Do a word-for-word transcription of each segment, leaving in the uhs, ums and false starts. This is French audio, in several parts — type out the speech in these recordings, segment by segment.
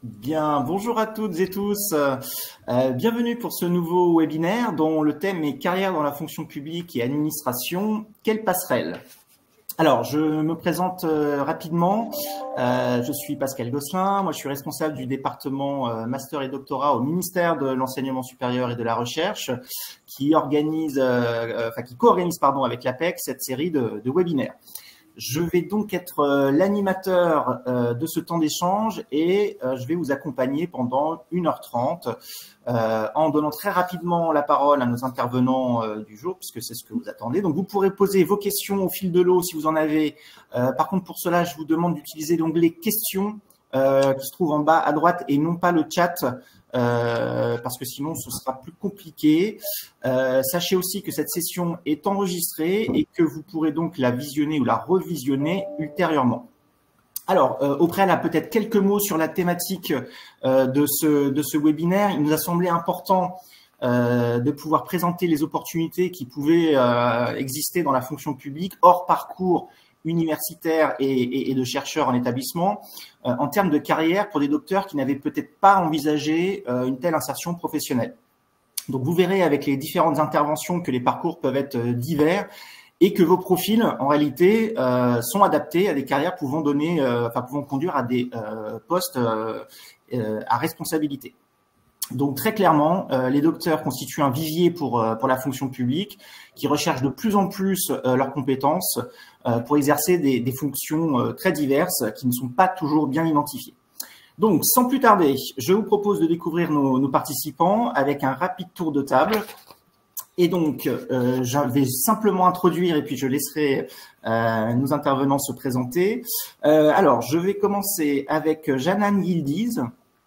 Bien, bonjour à toutes et tous. Euh, bienvenue pour ce nouveau webinaire dont le thème est carrière dans la fonction publique et administration. Quelle passerelle? Alors, je me présente euh, rapidement. Euh, je suis Pascal Gosselin. Moi, je suis responsable du département euh, master et doctorat au ministère de l'enseignement supérieur et de la recherche, qui organise, euh, enfin qui co-organise pardon avec l'APEC cette série de, de webinaires. Je vais donc être euh, l'animateur euh, de ce temps d'échange et euh, je vais vous accompagner pendant une heure trente euh, en donnant très rapidement la parole à nos intervenants euh, du jour, puisque c'est ce que vous attendez. Donc, vous pourrez poser vos questions au fil de l'eau si vous en avez. Euh, par contre, pour cela, je vous demande d'utiliser l'onglet questions euh, qui se trouve en bas à droite et non pas le chat. Euh, parce que sinon ce sera plus compliqué. Euh, sachez aussi que cette session est enregistrée et que vous pourrez donc la visionner ou la revisionner ultérieurement. Alors, euh, au préalable, peut-être quelques mots sur la thématique euh, de, ce, de ce webinaire. Il nous a semblé important euh, de pouvoir présenter les opportunités qui pouvaient euh, exister dans la fonction publique hors parcours universitaires et, et, et de chercheurs en établissement euh, en termes de carrière pour des docteurs qui n'avaient peut-être pas envisagé euh, une telle insertion professionnelle. Donc, vous verrez avec les différentes interventions que les parcours peuvent être divers et que vos profils, en réalité, euh, sont adaptés à des carrières pouvant donner, euh, enfin, pouvant conduire à des euh, postes euh, euh, à responsabilité. Donc, très clairement, euh, les docteurs constituent un vivier pour, euh, pour la fonction publique qui recherche de plus en plus euh, leurs compétences euh, pour exercer des, des fonctions euh, très diverses qui ne sont pas toujours bien identifiées. Donc, sans plus tarder, je vous propose de découvrir nos, nos participants avec un rapide tour de table. Et donc, euh, je vais simplement introduire et puis je laisserai euh, nos intervenants se présenter. Euh, alors, je vais commencer avec Jeanne Yildiz.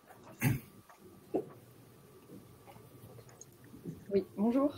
Oui, bonjour.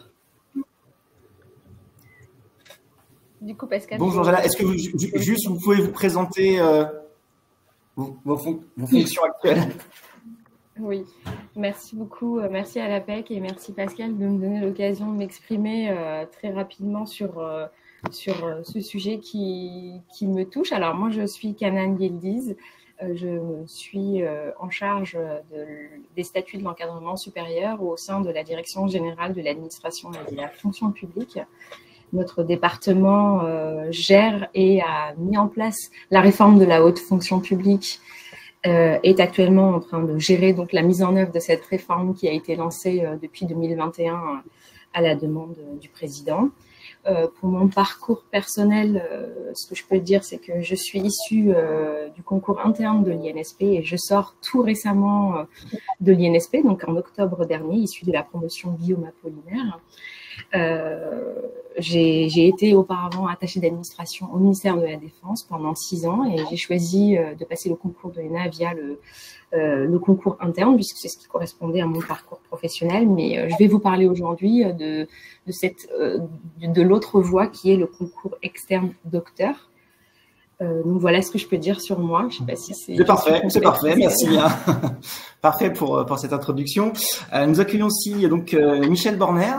Du coup, Pascal. Bonjour, Jeanne. Est-ce que vous, juste vous pouvez vous présenter euh, vos, vos, fon vos fonctions actuelles? Oui, merci beaucoup. Merci à l'APEC et merci Pascal de me donner l'occasion de m'exprimer euh, très rapidement sur, euh, sur euh, ce sujet qui, qui me touche. Alors, moi, je suis Canan Yildiz. Euh, je suis euh, en charge de, des statuts de l'encadrement supérieur au sein de la Direction générale de l'administration et de la fonction publique. Notre département euh, gère et a mis en place la réforme de la haute fonction publique, euh, est actuellement en train de gérer donc la mise en œuvre de cette réforme qui a été lancée euh, depuis deux mille vingt et un à la demande du président. Euh, pour mon parcours personnel, euh, ce que je peux dire, c'est que je suis issue euh, du concours interne de l'I N S P et je sors tout récemment euh, de l'I N S P, donc en octobre dernier, issue de la promotion Guillaume Apollinaire. Euh, j'ai été auparavant attachée d'administration au ministère de la Défense pendant six ans et j'ai choisi euh, de passer le concours de l'E N A via le, euh, le concours interne puisque c'est ce qui correspondait à mon parcours professionnel. Mais euh, je vais vous parler aujourd'hui de, de, cette, euh, de, de l'autre voie qui est le concours externe docteur. Euh, donc voilà ce que je peux dire sur moi. Je sais pas si c'est. C'est parfait, c'est parfait, merci bien. Parfait pour, pour cette introduction. Euh, nous accueillons aussi donc euh, Michel Borner.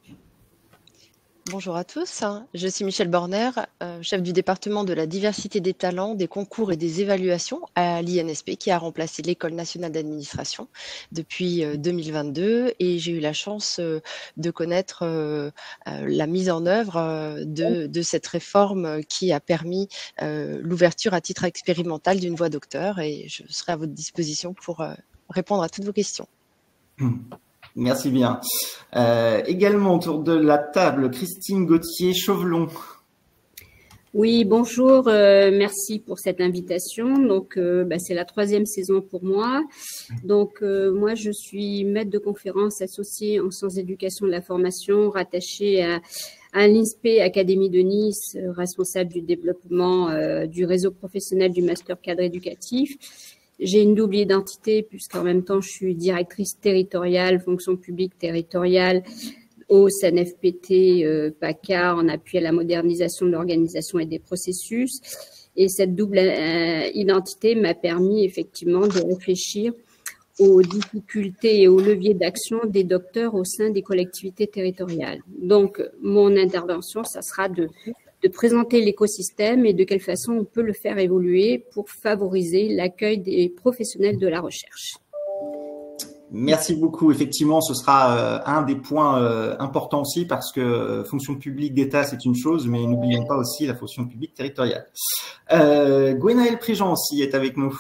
Bonjour à tous, je suis Michel Borner, euh, chef du département de la diversité des talents, des concours et des évaluations à l'I N S P qui a remplacé l'École nationale d'administration depuis euh, deux mille vingt-deux et j'ai eu la chance euh, de connaître euh, euh, la mise en œuvre euh, de, de cette réforme qui a permis euh, l'ouverture à titre expérimental d'une voie docteur et je serai à votre disposition pour euh, répondre à toutes vos questions. Merci bien. Euh, également autour de la table, Christine Gauthier-Chauvelon. Oui, bonjour, euh, merci pour cette invitation. Donc, euh, bah, c'est la troisième saison pour moi. Donc, euh, moi, je suis maître de conférence associée en sciences d'éducation de la formation, rattachée à, à l'I N S P Académie de Nice, responsable du développement euh, du réseau professionnel du master cadre éducatif. J'ai une double identité puisqu'en même temps, je suis directrice territoriale, fonction publique territoriale au C N F P T euh, PACA en appui à la modernisation de l'organisation et des processus. Et cette double euh, identité m'a permis effectivement de réfléchir aux difficultés et aux leviers d'action des docteurs au sein des collectivités territoriales. Donc, mon intervention, ça sera de de présenter l'écosystème et de quelle façon on peut le faire évoluer pour favoriser l'accueil des professionnels de la recherche. Merci beaucoup. Effectivement, ce sera euh, un des points euh, importants aussi parce que euh, fonction publique d'État, c'est une chose, mais n'oublions pas aussi la fonction publique territoriale. Euh, Gwenaëlle Prigent aussi est avec nous.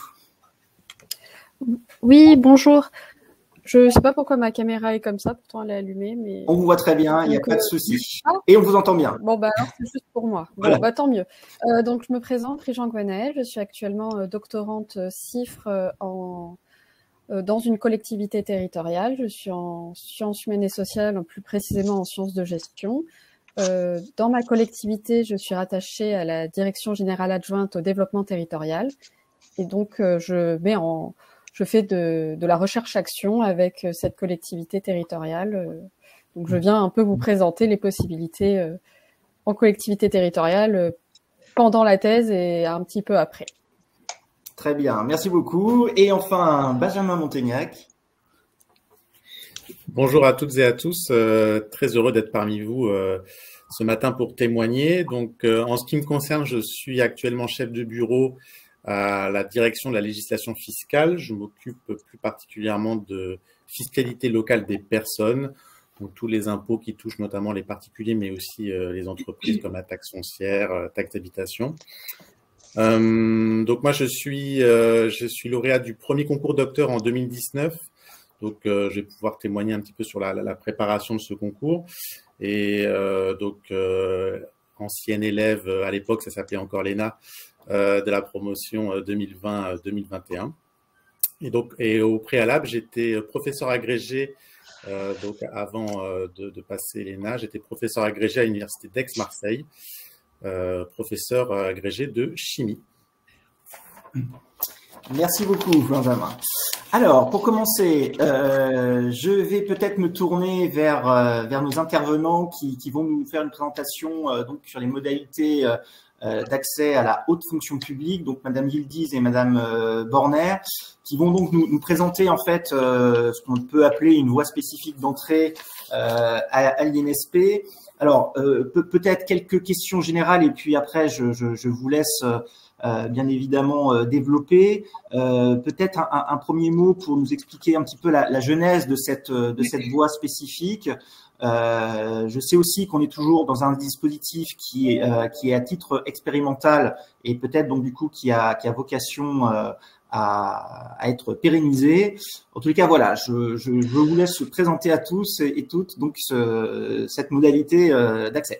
Oui, bonjour. Je ne sais pas pourquoi ma caméra est comme ça, pourtant elle est allumée. Mais... On vous voit très bien, il n'y a pas de souci. Ah, et on vous entend bien. Bon, bah alors c'est juste pour moi. Bon, voilà. Bah, tant mieux. Euh, donc, je me présente, Prigent Gwenaëlle. Je suis actuellement euh, doctorante euh, CIFRE euh, en... dans une collectivité territoriale. Je suis en sciences humaines et sociales, plus précisément en sciences de gestion. Euh, dans ma collectivité, je suis rattachée à la direction générale adjointe au développement territorial. Et donc, euh, je mets en, je fais de, de la recherche-action avec cette collectivité territoriale. Donc, je viens un peu vous présenter les possibilités euh, en collectivité territoriale euh, pendant la thèse et un petit peu après. Très bien, merci beaucoup. Et enfin, Benjamin Montaignac. Bonjour à toutes et à tous, euh, très heureux d'être parmi vous euh, ce matin pour témoigner. Donc, euh, en ce qui me concerne, je suis actuellement chef de bureau à la direction de la législation fiscale. Je m'occupe plus particulièrement de fiscalité locale des personnes, donc tous les impôts qui touchent notamment les particuliers, mais aussi euh, les entreprises comme la taxe foncière, euh, taxe d'habitation. Euh, donc moi je suis euh, je suis lauréat du premier concours docteur en deux mille dix-neuf, donc euh, je vais pouvoir témoigner un petit peu sur la, la, la préparation de ce concours et euh, donc euh, ancienne élève à l'époque, ça s'appelait encore l'E N A, euh, de la promotion deux mille vingt deux mille vingt et un, et donc et au préalable j'étais professeur agrégé euh, donc avant euh, de, de passer l'E N A, j'étais professeur agrégé à l'université d'Aix-Marseille. Euh, professeur agrégé de chimie. Merci beaucoup, Benjamin. Alors, pour commencer, euh, je vais peut-être me tourner vers, euh, vers nos intervenants qui, qui vont nous faire une présentation euh, donc, sur les modalités euh, d'accès à la haute fonction publique, donc Madame Yildiz et Madame euh, Borner, qui vont donc nous, nous présenter en fait euh, ce qu'on peut appeler une voie spécifique d'entrée euh, à, à l'I N S P. Alors, euh, peut, peut-être quelques questions générales et puis après, je, je, je vous laisse euh, bien évidemment euh, développer. Euh, peut-être un, un premier mot pour nous expliquer un petit peu la, la genèse de cette, de cette voie spécifique. Euh, je sais aussi qu'on est toujours dans un dispositif qui est, euh, qui est à titre expérimental et peut-être donc du coup qui a, qui a vocation euh, À, à être pérennisé. En tous les cas, voilà, je, je, je vous laisse présenter à tous et, et toutes donc ce, cette modalité euh, d'accès.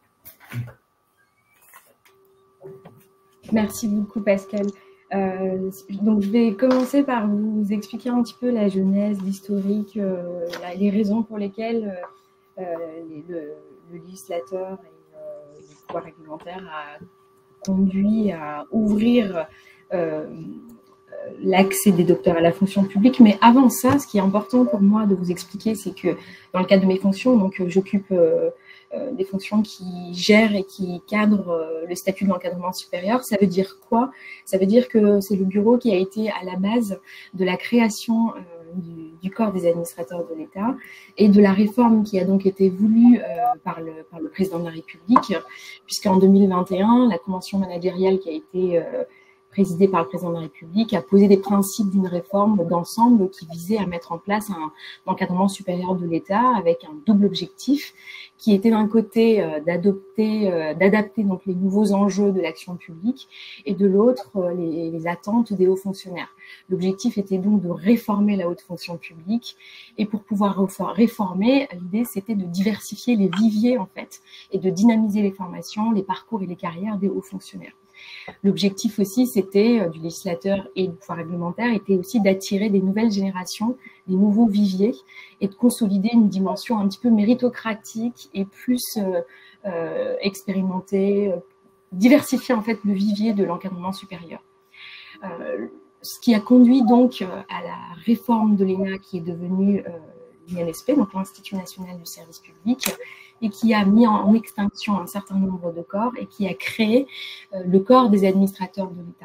Merci beaucoup, Pascal. Euh, donc, je vais commencer par vous expliquer un petit peu la genèse, l'historique, euh, les raisons pour lesquelles euh, les, le, le législateur et euh, le pouvoir réglementaire a conduit à ouvrir euh, l'accès des docteurs à la fonction publique. Mais avant ça, ce qui est important pour moi de vous expliquer, c'est que dans le cadre de mes fonctions, donc j'occupe euh, euh, des fonctions qui gèrent et qui cadrent euh, le statut de l'encadrement supérieur. Ça veut dire quoi? Ça veut dire que c'est le bureau qui a été à la base de la création euh, du, du corps des administrateurs de l'État et de la réforme qui a donc été voulue euh, par, le, par le président de la République, puisqu'en deux mille vingt et un, la convention managériale qui a été euh, présidé par le président de la République, a posé des principes d'une réforme d'ensemble qui visait à mettre en place un encadrement supérieur de l'État avec un double objectif qui était d'un côté euh, d'adopter, euh, d'adapter donc les nouveaux enjeux de l'action publique et de l'autre euh, les, les attentes des hauts fonctionnaires. L'objectif était donc de réformer la haute fonction publique et pour pouvoir réformer, l'idée c'était de diversifier les viviers en fait et de dynamiser les formations, les parcours et les carrières des hauts fonctionnaires. L'objectif aussi, c'était, du législateur et du pouvoir réglementaire, était aussi d'attirer des nouvelles générations, des nouveaux viviers et de consolider une dimension un petit peu méritocratique et plus euh, euh, expérimentée, euh, diversifier en fait le vivier de l'encadrement supérieur. Euh, ce qui a conduit donc à la réforme de l'E N A qui est devenue euh, l'I N S P, donc l'Institut national du service public, et qui a mis en extinction un certain nombre de corps et qui a créé euh, le corps des administrateurs de l'État.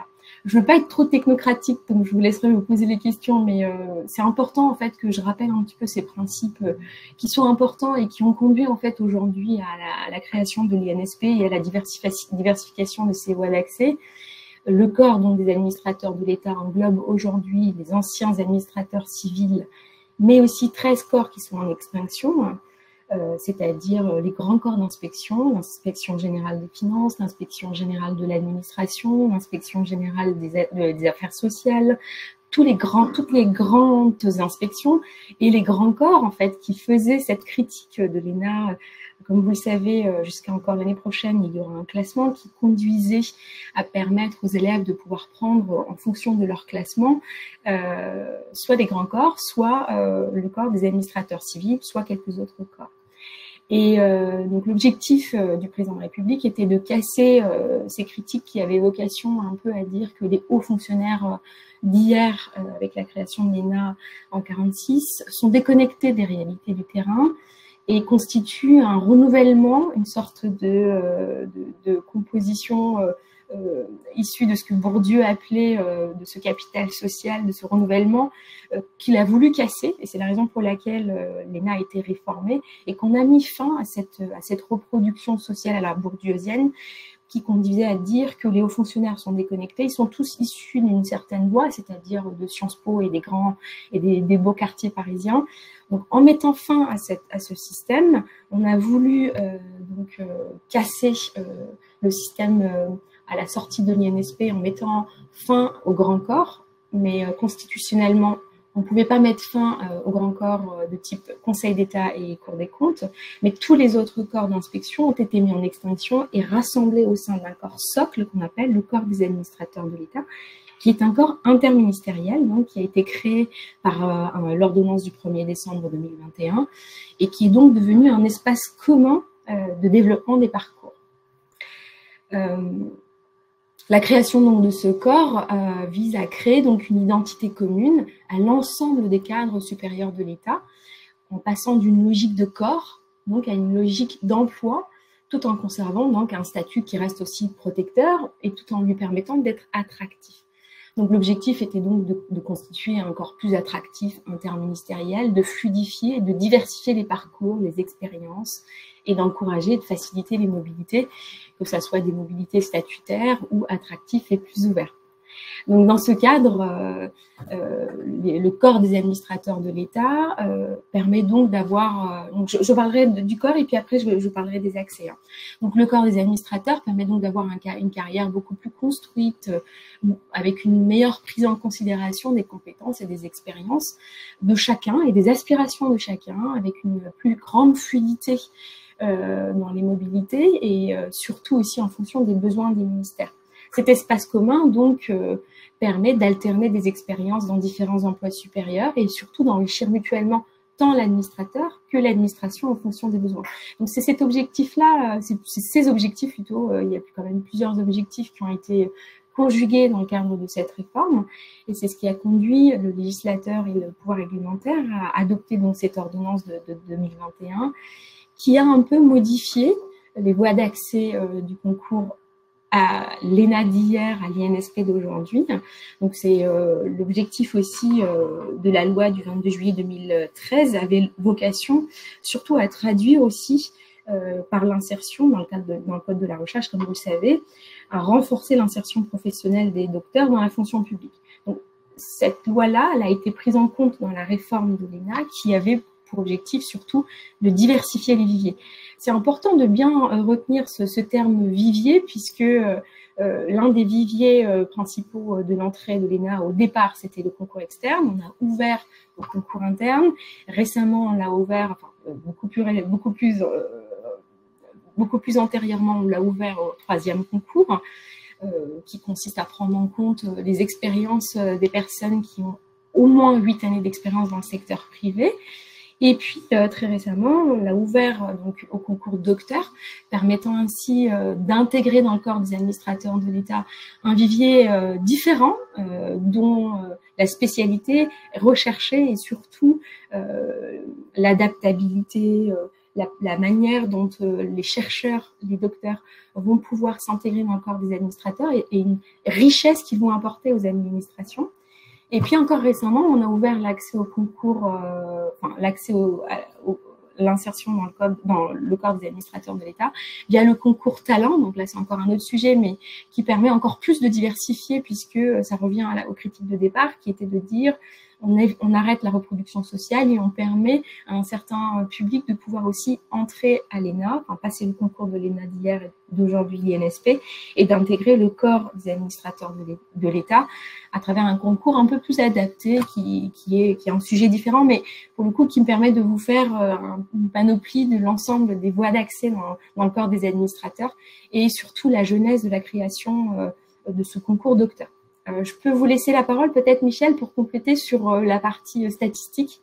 je veux pas être trop technocratique, donc je vous laisserai vous poser les questions, mais euh, c'est important en fait que je rappelle un petit peu ces principes euh, qui sont importants et qui ont conduit en fait aujourd'hui à la, à la création de l'I N S P et à la diversification de ces voies d'accès. Le corps donc des administrateurs de l'État englobe aujourd'hui les anciens administrateurs civils, mais aussi treize corps qui sont en extinction. Euh, c'est-à-dire les grands corps d'inspection, l'inspection générale des finances, l'inspection générale de l'administration, l'inspection générale des, des affaires sociales, tous les grands, toutes les grandes inspections et les grands corps en fait qui faisaient cette critique de l'E N A. Comme vous le savez, jusqu'à encore l'année prochaine, il y aura un classement qui conduisait à permettre aux élèves de pouvoir prendre, en fonction de leur classement, euh, soit des grands corps, soit euh, le corps des administrateurs civils, soit quelques autres corps. Et euh, donc l'objectif euh, du président de la République était de casser euh, ces critiques qui avaient vocation un peu à dire que les hauts fonctionnaires euh, d'hier, euh, avec la création de l'E N A en quarante-six, sont déconnectés des réalités du terrain et constituent un renouvellement, une sorte de, euh, de, de composition euh, euh, issue de ce que Bourdieu appelait euh, de ce capital social, de ce renouvellement euh, qu'il a voulu casser. Et c'est la raison pour laquelle euh, l'E N A a été réformée et qu'on a mis fin à cette, à cette reproduction sociale à la bourdieusienne qui conduisait à dire que les hauts fonctionnaires sont déconnectés. Ils sont tous issus d'une certaine voie, c'est-à-dire de Sciences Po et des grands et des, des beaux quartiers parisiens. Donc, en mettant fin à, cette, à ce système, on a voulu euh, donc euh, casser euh, le système euh, à la sortie de l'I N S P en mettant fin au grand corps, mais euh, constitutionnellement, on ne pouvait pas mettre fin euh, aux grands corps euh, de type Conseil d'État et Cour des comptes, mais tous les autres corps d'inspection ont été mis en extinction et rassemblés au sein d'un corps socle qu'on appelle le corps des administrateurs de l'État, qui est un corps interministériel, donc qui a été créé par euh, l'ordonnance du premier décembre deux mille vingt et un et qui est donc devenu un espace commun euh, de développement des parcours. Euh, La création donc de ce corps euh, vise à créer donc une identité commune à l'ensemble des cadres supérieurs de l'État, en passant d'une logique de corps donc à une logique d'emploi, tout en conservant donc un statut qui reste aussi protecteur et tout en lui permettant d'être attractif. Donc l'objectif était donc de, de constituer un corps plus attractif interministériel, de fluidifier et de diversifier les parcours, les expériences et d'encourager et de faciliter les mobilités, que ce soit des mobilités statutaires ou attractifs et plus ouverts. Donc dans ce cadre, euh, euh, le corps des administrateurs de l'État euh, permet donc d'avoir, euh, donc je, je parlerai de, du corps et puis après je, je parlerai des accès. Hein. Donc le corps des administrateurs permet donc d'avoir un, une carrière beaucoup plus construite, euh, avec une meilleure prise en considération des compétences et des expériences de chacun et des aspirations de chacun, avec une plus grande fluidité euh, dans les mobilités et euh, surtout aussi en fonction des besoins des ministères. Cet espace commun, donc, euh, permet d'alterner des expériences dans différents emplois supérieurs et surtout d'enrichir mutuellement tant l'administrateur que l'administration en fonction des besoins. Donc, c'est cet objectif-là, c'est ces objectifs plutôt, euh, il y a quand même plusieurs objectifs qui ont été conjugués dans le cadre de cette réforme et c'est ce qui a conduit le législateur et le pouvoir réglementaire à adopter donc cette ordonnance de, de deux mille vingt et un qui a un peu modifié les voies d'accès euh, du concours à l'E N A d'hier, à l'I N S P d'aujourd'hui. Donc c'est euh, l'objectif aussi euh, de la loi du vingt-deux juillet deux mille treize avait vocation surtout à traduire aussi euh, par l'insertion dans le cadre de, dans le code de la recherche, comme vous le savez, à renforcer l'insertion professionnelle des docteurs dans la fonction publique. Donc cette loi-là, elle a été prise en compte dans la réforme de l'E N A qui avait pour objectif surtout de diversifier les viviers. C'est important de bien euh, retenir ce, ce terme vivier puisque euh, l'un des viviers euh, principaux de l'entrée de l'E N A au départ c'était le concours externe, on a ouvert au concours interne, récemment on l'a ouvert, enfin beaucoup plus, beaucoup plus, euh, beaucoup plus antérieurement on l'a ouvert au troisième concours euh, qui consiste à prendre en compte les expériences des personnes qui ont au moins huit années d'expérience dans le secteur privé. Et puis, euh, très récemment, on l'a ouvert euh, donc, au concours docteur, permettant ainsi euh, d'intégrer dans le corps des administrateurs de l'État un vivier euh, différent, euh, dont euh, la spécialité est recherchée et surtout euh, l'adaptabilité, euh, la, la manière dont euh, les chercheurs, les docteurs vont pouvoir s'intégrer dans le corps des administrateurs et, et une richesse qu'ils vont apporter aux administrations. Et puis encore récemment, on a ouvert l'accès au concours, euh, enfin l'accès au, au l'insertion dans le corps, dans le corps des administrateurs de l'État via le concours talent. Donc là, c'est encore un autre sujet, mais qui permet encore plus de diversifier puisque ça revient à la, aux critiques de départ, qui était de dire on, est, on arrête la reproduction sociale et on permet à un certain public de pouvoir aussi entrer à l'E N A, enfin passer le concours de l'E N A d'hier et d'aujourd'hui l'I N S P, et d'intégrer le corps des administrateurs de l'État à travers un concours un peu plus adapté qui, qui, est, qui est un sujet différent, mais pour le coup qui me permet de vous faire une panoplie de l'ensemble des voies d'accès dans, dans le corps des administrateurs et surtout la genèse de la création de ce concours docteur. Euh, je peux vous laisser la parole peut-être Michel pour compléter sur euh, la partie euh, statistique.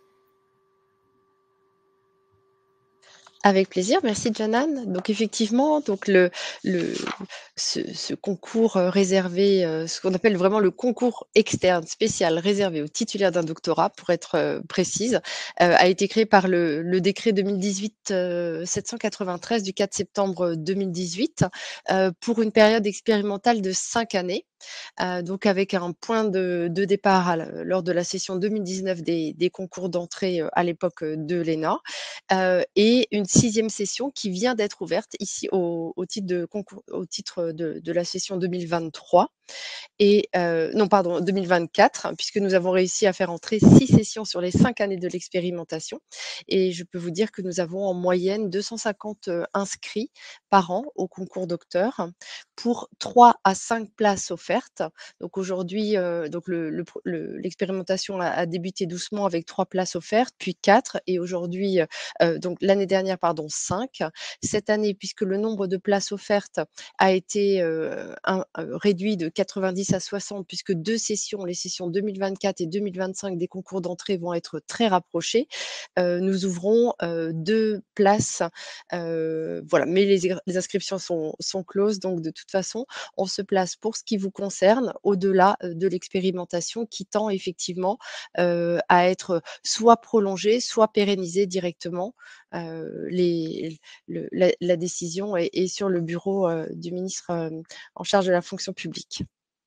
Avec plaisir, merci Janan. Donc effectivement, donc le, le, ce, ce concours réservé, ce qu'on appelle vraiment le concours externe spécial réservé aux titulaires d'un doctorat, pour être précise, euh, a été créé par le, le décret deux mille dix-huit sept cent quatre-vingt-treize du quatre septembre deux mille dix-huit euh, pour une période expérimentale de cinq années. Euh, donc avec un point de, de départ à, lors de la session deux mille dix-neuf des, des concours d'entrée euh, à l'époque de l'E N A euh, et une sixième session qui vient d'être ouverte ici au, au titre, de, concours, au titre de, de la session deux mille vingt-trois. Et euh, non, pardon, deux mille vingt-quatre, puisque nous avons réussi à faire entrer six sessions sur les cinq années de l'expérimentation. Et je peux vous dire que nous avons en moyenne deux cent cinquante inscrits par an au concours docteur pour trois à cinq places offertes. Donc aujourd'hui, euh, donc le, le, le, l'expérimentation a, a débuté doucement avec trois places offertes, puis quatre, et aujourd'hui, euh, donc l'année dernière, pardon, cinq. Cette année, puisque le nombre de places offertes a été euh, un, un, réduit de quatre-vingt-dix à soixante, puisque deux sessions, les sessions deux mille vingt-quatre et deux mille vingt-cinq des concours d'entrée vont être très rapprochées. Euh, nous ouvrons euh, deux places, euh, voilà, mais les, les inscriptions sont, sont closes, donc de toute façon, on se place pour ce qui vous concerne au-delà de l'expérimentation qui tend effectivement euh, à être soit prolongée, soit pérennisée directement. Euh, les, le, la, la décision est, est sur le bureau euh, du ministre euh, en charge de la fonction publique.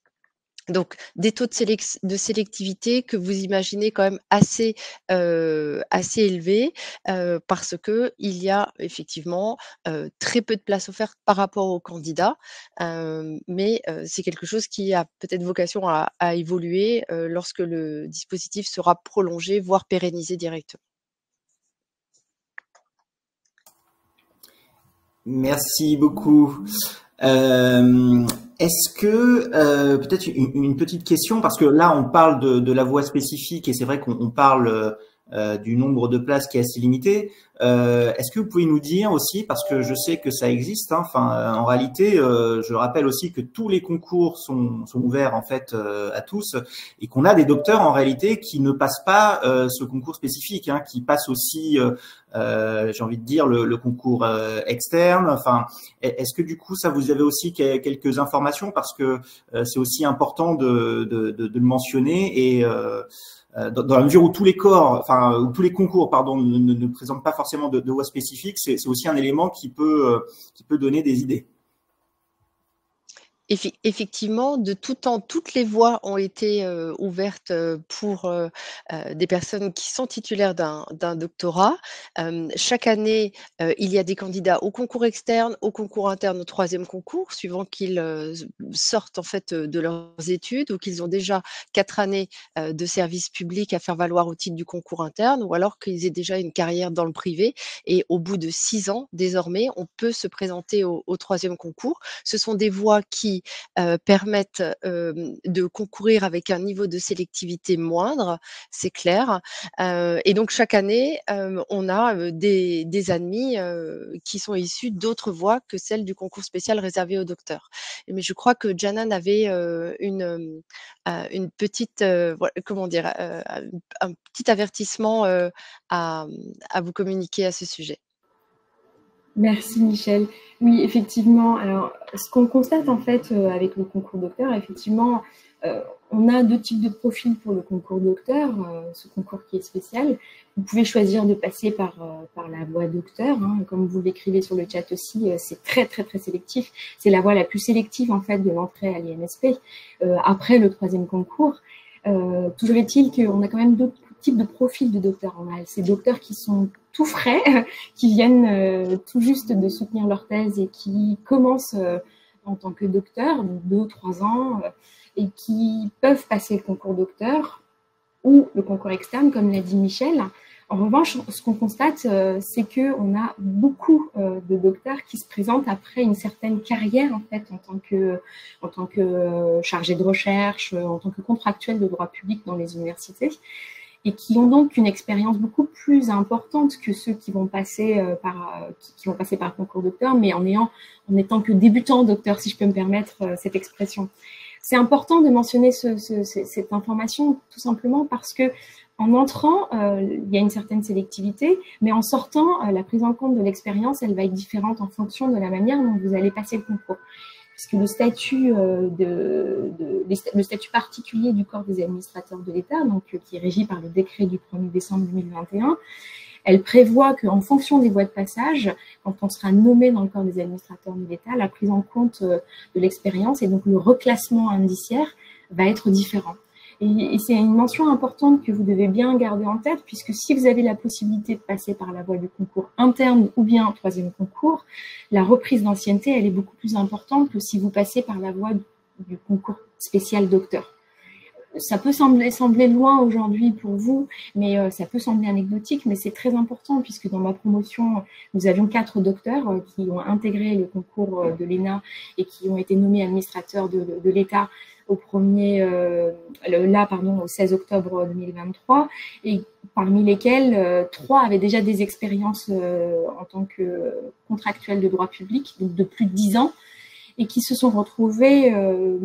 Donc, des taux de, sélec de sélectivité que vous imaginez quand même assez, euh, assez élevés euh, parce que il y a effectivement euh, très peu de places offertes par rapport aux candidats, euh, mais euh, c'est quelque chose qui a peut-être vocation à, à évoluer euh, lorsque le dispositif sera prolongé, voire pérennisé directement. Merci beaucoup. Euh, Est-ce que, euh, peut-être une, une petite question, parce que là on parle de, de la voie spécifique et c'est vrai qu'on parle euh, du nombre de places qui est assez limité. Euh, Est-ce que vous pouvez nous dire aussi, parce que je sais que ça existe, hein, enfin en réalité, euh, je rappelle aussi que tous les concours sont, sont ouverts en fait euh, à tous et qu'on a des docteurs en réalité qui ne passent pas euh, ce concours spécifique, hein, qui passent aussi, euh, euh, j'ai envie de dire, le, le concours euh, externe. Enfin, est-ce que du coup ça vous avez aussi quelques informations, parce que euh, c'est aussi important de, de, de, de le mentionner et euh, Dans, dans la mesure où tous les corps, enfin, où tous les concours, pardon, ne, ne, ne présentent pas forcément de, de voie spécifique, c'est aussi un élément qui peut, qui peut donner des idées. Effectivement, de tout temps, toutes les voies ont été euh, ouvertes pour euh, euh, des personnes qui sont titulaires d'un doctorat. Euh, chaque année, euh, il y a des candidats au concours externe, au concours interne, au troisième concours, suivant qu'ils euh, sortent en fait de leurs études ou qu'ils ont déjà quatre années euh, de service public à faire valoir au titre du concours interne, ou alors qu'ils aient déjà une carrière dans le privé. Et au bout de six ans, désormais, on peut se présenter au, au troisième concours. Ce sont des voies qui Euh, permettent euh, de concourir avec un niveau de sélectivité moindre, c'est clair. Euh, et donc chaque année, euh, on a euh, des, des admis euh, qui sont issus d'autres voies que celles du concours spécial réservé aux docteurs. Mais je crois que Janan avait euh, une, euh, une petite, euh, comment dire, euh, un petit avertissement euh, à, à vous communiquer à ce sujet. Merci Michel. Oui, effectivement. Alors, ce qu'on constate en fait euh, avec le concours docteur, effectivement, euh, on a deux types de profils pour le concours docteur, euh, ce concours qui est spécial. Vous pouvez choisir de passer par, euh, par la voie docteur, hein, comme vous l'écrivez sur le chat aussi, euh, c'est très très très sélectif. C'est la voie la plus sélective en fait de l'entrée à l'I N S P euh, après le troisième concours. Euh, toujours est-il qu'on a quand même d'autres types de profils de docteurs. On a ces docteurs qui sont tout frais, qui viennent euh, tout juste de soutenir leur thèse et qui commencent euh, en tant que docteur, donc deux ou trois ans, euh, et qui peuvent passer le concours docteur ou le concours externe, comme l'a dit Michel. En revanche, ce qu'on constate, euh, c'est qu'on a beaucoup euh, de docteurs qui se présentent après une certaine carrière en fait, en tant que, en tant que euh, chargé de recherche, euh, en tant que contractuel de droit public dans les universités, et qui ont donc une expérience beaucoup plus importante que ceux qui vont passer euh, par euh, qui, qui vont passer par le concours docteur, mais en ayant en étant que débutant docteur, si je peux me permettre euh, cette expression. C'est important de mentionner ce, ce, cette information tout simplement parce que en entrant, euh, il y a une certaine sélectivité, mais en sortant, euh, la prise en compte de l'expérience, elle va être différente en fonction de la manière dont vous allez passer le concours. Puisque le statut, euh, de, de, le statut particulier du corps des administrateurs de l'État, donc euh, qui est régi par le décret du premier décembre deux mille vingt et un, elle prévoit qu'en fonction des voies de passage, quand on sera nommé dans le corps des administrateurs de l'État, la prise en compte euh, de l'expérience et donc le reclassement indiciaire va être différent. Et, et c'est une mention importante que vous devez bien garder en tête, puisque si vous avez la possibilité de passer par la voie du concours interne ou bien troisième concours, la reprise d'ancienneté, elle est beaucoup plus importante que si vous passez par la voie du concours spécial docteur. Ça peut sembler, sembler loin aujourd'hui pour vous, mais euh, ça peut sembler anecdotique, mais c'est très important, puisque dans ma promotion, nous avions quatre docteurs euh, qui ont intégré le concours euh, de l'E N A et qui ont été nommés administrateurs de, de, de l'État au premier, euh, là, pardon, au seize octobre deux mille vingt-trois, et parmi lesquels euh, trois avaient déjà des expériences euh, en tant que contractuels de droit public, donc de plus de dix ans, et qui se sont retrouvés euh,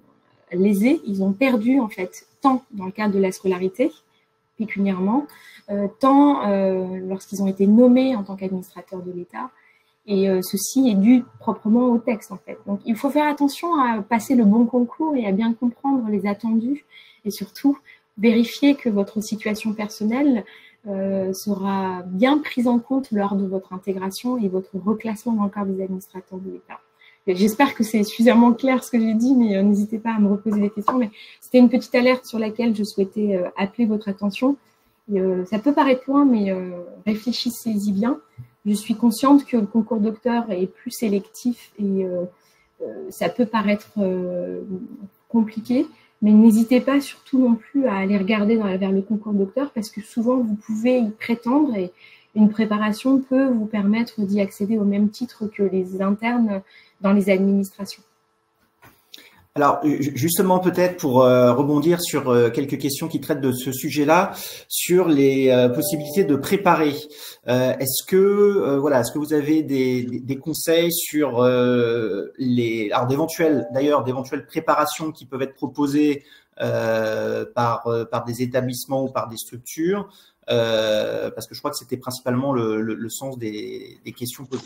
lésés. Ils ont perdu, en fait, tant dans le cadre de la scolarité, pécuniairement, euh, tant euh, lorsqu'ils ont été nommés en tant qu'administrateurs de l'État. Et euh, ceci est dû proprement au texte, en fait. Donc, il faut faire attention à passer le bon concours et à bien comprendre les attendus et surtout vérifier que votre situation personnelle euh, sera bien prise en compte lors de votre intégration et votre reclassement dans le cadre des administrateurs de l'État. J'espère que c'est suffisamment clair ce que j'ai dit, mais euh, n'hésitez pas à me reposer des questions. Mais c'était une petite alerte sur laquelle je souhaitais euh, appeler votre attention. Et, euh, ça peut paraître loin, mais euh, réfléchissez-y bien. Je suis consciente que le concours docteur est plus sélectif et euh, euh, ça peut paraître euh, compliqué, mais n'hésitez pas surtout non plus à aller regarder dans la, vers le concours docteur parce que souvent vous pouvez y prétendre et une préparation peut vous permettre d'y accéder au même titre que les internes dans les administrations. Alors, justement, peut-être pour euh, rebondir sur euh, quelques questions qui traitent de ce sujet-là, sur les euh, possibilités de préparer. Euh, est-ce que, euh, voilà, est-ce que vous avez des, des, des conseils sur euh, les, alors d'éventuelles, d'ailleurs, d'éventuelles préparations qui peuvent être proposées euh, par euh, par des établissements ou par des structures, euh, parce que je crois que c'était principalement le, le, le sens des, des questions posées.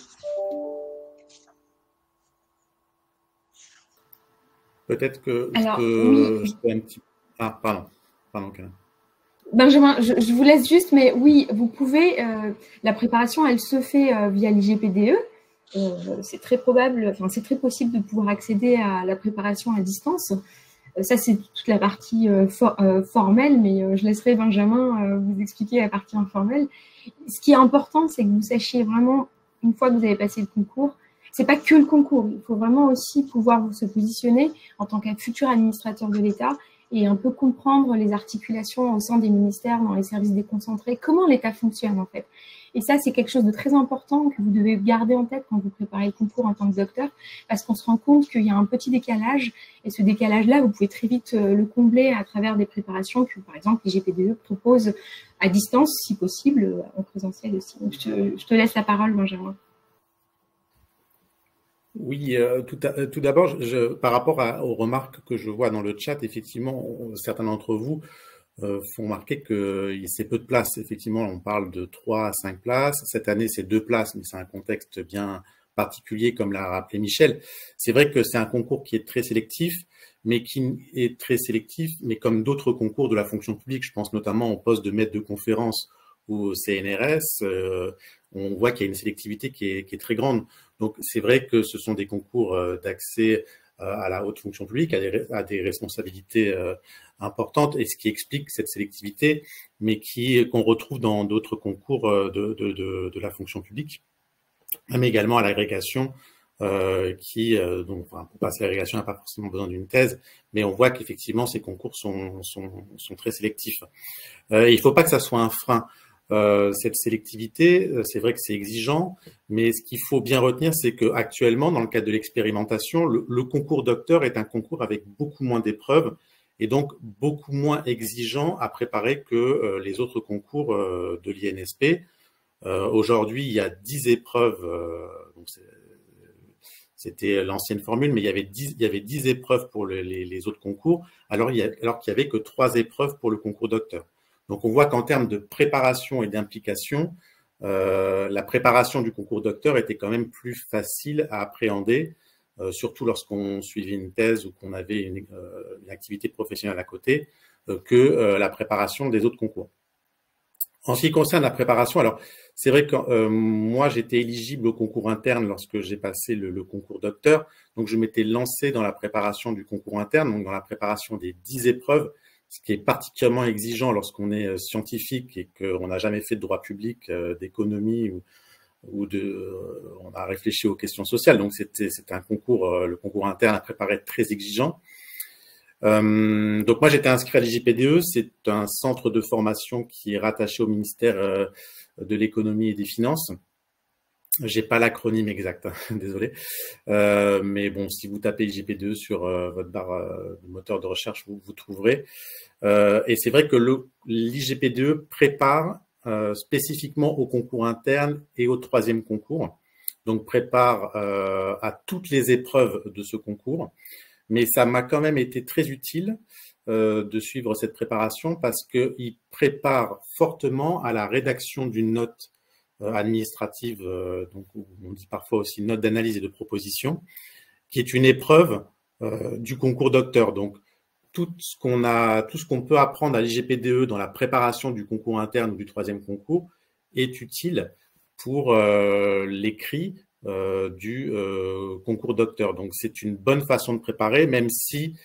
Peut-être que Alors, je, oui. je peux un petit. Ah, pardon. Pardon, Karen. Benjamin, je, je vous laisse juste, mais oui, vous pouvez. Euh, la préparation, elle se fait euh, via l'I G P D E. Euh, c'est très probable, enfin, c'est très possible de pouvoir accéder à la préparation à distance. Euh, ça, c'est toute la partie euh, for, euh, formelle, mais euh, je laisserai Benjamin euh, vous expliquer la partie informelle. Ce qui est important, c'est que vous sachiez vraiment, une fois que vous avez passé le concours, c'est pas que le concours. Il faut vraiment aussi pouvoir se positionner en tant qu'un futur administrateur de l'État et un peu comprendre les articulations au sein des ministères, dans les services déconcentrés, comment l'État fonctionne en fait. Et ça, c'est quelque chose de très important que vous devez garder en tête quand vous préparez le concours en tant que docteur, parce qu'on se rend compte qu'il y a un petit décalage, et ce décalage-là, vous pouvez très vite le combler à travers des préparations que, par exemple, l'I G P D E propose à distance, si possible, en présentiel aussi. Donc, je te, je te laisse la parole, Benjamin. Oui, euh, tout, à, tout d'abord, je, par rapport à, aux remarques que je vois dans le chat, effectivement, certains d'entre vous euh, font marquer que c'est peu de places. Effectivement, on parle de trois à cinq places. Cette année, c'est deux places, mais c'est un contexte bien particulier, comme l'a rappelé Michel. C'est vrai que c'est un concours qui est très sélectif, mais qui est très sélectif, mais comme d'autres concours de la fonction publique, je pense notamment au poste de maître de conférence ou au C N R S, euh, on voit qu'il y a une sélectivité qui est, qui est très grande. Donc, c'est vrai que ce sont des concours euh, d'accès à la haute fonction publique, à des, à des responsabilités euh, importantes, et ce qui explique cette sélectivité, mais qui qu'on retrouve dans d'autres concours euh, de, de, de, de la fonction publique, mais également à l'agrégation, euh, qui, euh, donc, enfin, pour passer à l'agrégation, on n'a pas forcément besoin d'une thèse, mais on voit qu'effectivement, ces concours sont, sont, sont très sélectifs. Euh, il ne faut pas que ça soit un frein. Euh, cette sélectivité, c'est vrai que c'est exigeant, mais ce qu'il faut bien retenir, c'est qu'actuellement, dans le cadre de l'expérimentation, le, le concours docteur est un concours avec beaucoup moins d'épreuves et donc beaucoup moins exigeant à préparer que euh, les autres concours euh, de l'I N S P. Euh, Aujourd'hui, il y a dix épreuves, euh, donc c'était l'ancienne formule, mais il y avait dix, il y avait dix épreuves pour les, les, les autres concours, alors, il y a, alors qu'il n'y avait que trois épreuves pour le concours docteur. Donc, on voit qu'en termes de préparation et d'implication, euh, la préparation du concours docteur était quand même plus facile à appréhender, euh, surtout lorsqu'on suivait une thèse ou qu'on avait une, euh, une activité professionnelle à côté, euh, que euh, la préparation des autres concours. En ce qui concerne la préparation, alors c'est vrai que euh, moi j'étais éligible au concours interne lorsque j'ai passé le, le concours docteur, donc je m'étais lancé dans la préparation du concours interne, donc dans la préparation des dix épreuves, ce qui est particulièrement exigeant lorsqu'on est scientifique et qu'on n'a jamais fait de droit public, euh, d'économie ou, ou de, euh, on a réfléchi aux questions sociales. Donc c'était c'était un concours, euh, le concours interne à préparer très exigeant. Euh, donc moi j'étais inscrit à l'I G P D E, c'est un centre de formation qui est rattaché au ministère euh, de l'économie et des finances. J'ai pas l'acronyme exact, désolé. Euh, mais bon, si vous tapez I G P D E sur euh, votre barre euh, de moteur de recherche, vous, vous trouverez. Euh, et c'est vrai que l'I G P D E prépare euh, spécifiquement au concours interne et au troisième concours. Donc prépare euh, à toutes les épreuves de ce concours. Mais ça m'a quand même été très utile euh, de suivre cette préparation parce qu'il prépare fortement à la rédaction d'une note administrative, euh, donc on dit parfois aussi note d'analyse et de proposition, qui est une épreuve euh, du concours docteur. Donc tout ce qu'on a, tout ce qu'on peut apprendre à l'I G P D E dans la préparation du concours interne ou du troisième concours est utile pour euh, l'écrit euh, du euh, concours docteur. Donc c'est une bonne façon de préparer, même si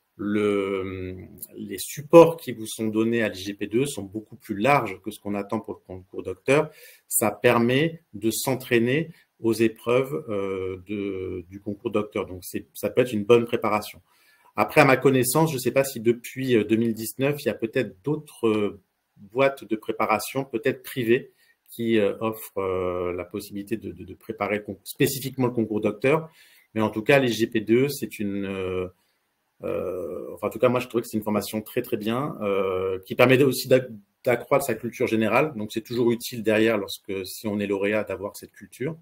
Le, les supports qui vous sont donnés à l'I G P D E sont beaucoup plus larges que ce qu'on attend pour le concours docteur. Ça permet de s'entraîner aux épreuves euh, de, du concours docteur. Donc, ça peut être une bonne préparation. Après, à ma connaissance, je ne sais pas si depuis deux mille dix-neuf, il y a peut-être d'autres boîtes de préparation, peut-être privées, qui euh, offrent euh, la possibilité de, de, de préparer spécifiquement le concours docteur. Mais en tout cas, l'I G P D E, c'est une... Euh, Euh, enfin, en tout cas, moi, je trouvais que c'est une formation très, très bien, euh, qui permet aussi d'accroître sa culture générale. Donc, c'est toujours utile derrière, lorsque si on est lauréat, d'avoir cette culture.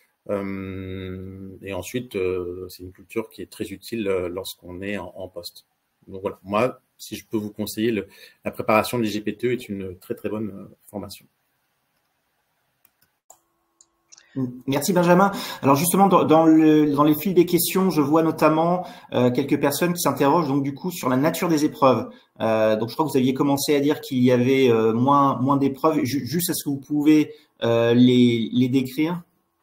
Euh, et ensuite, euh, c'est une culture qui est très utile lorsqu'on est en, en poste. Donc, voilà. Moi, si je peux vous conseiller, le, la préparation de l'I G P D E est une très, très bonne formation. Merci Benjamin. Alors justement, dans, dans, le, dans les fils des questions, je vois notamment euh, quelques personnes qui s'interrogent donc du coup sur la nature des épreuves. Euh, donc je crois que vous aviez commencé à dire qu'il y avait euh, moins, moins d'épreuves. Juste, est-ce que vous pouvez euh, les, les décrire?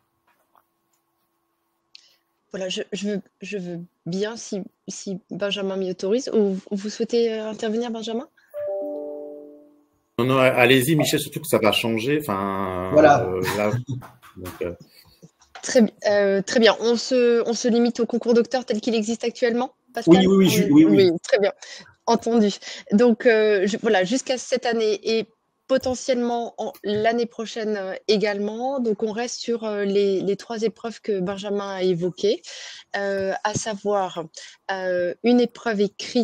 Voilà, je, je, veux, je veux bien si, si Benjamin m'y autorise. Ou vous souhaitez intervenir, Benjamin? Non, non, allez-y, Michel, surtout que ça va changer. Enfin, voilà. Euh, là, donc, euh... très, euh, très bien. On se, on se limite au concours docteur tel qu'il existe actuellement, Pascal? Oui, oui, oui, oui, oui. Oui, très bien. Entendu. Donc, euh, je, voilà, jusqu'à cette année et potentiellement l'année prochaine euh, également. Donc, on reste sur euh, les, les trois épreuves que Benjamin a évoquées, euh, à savoir euh, une épreuve écrite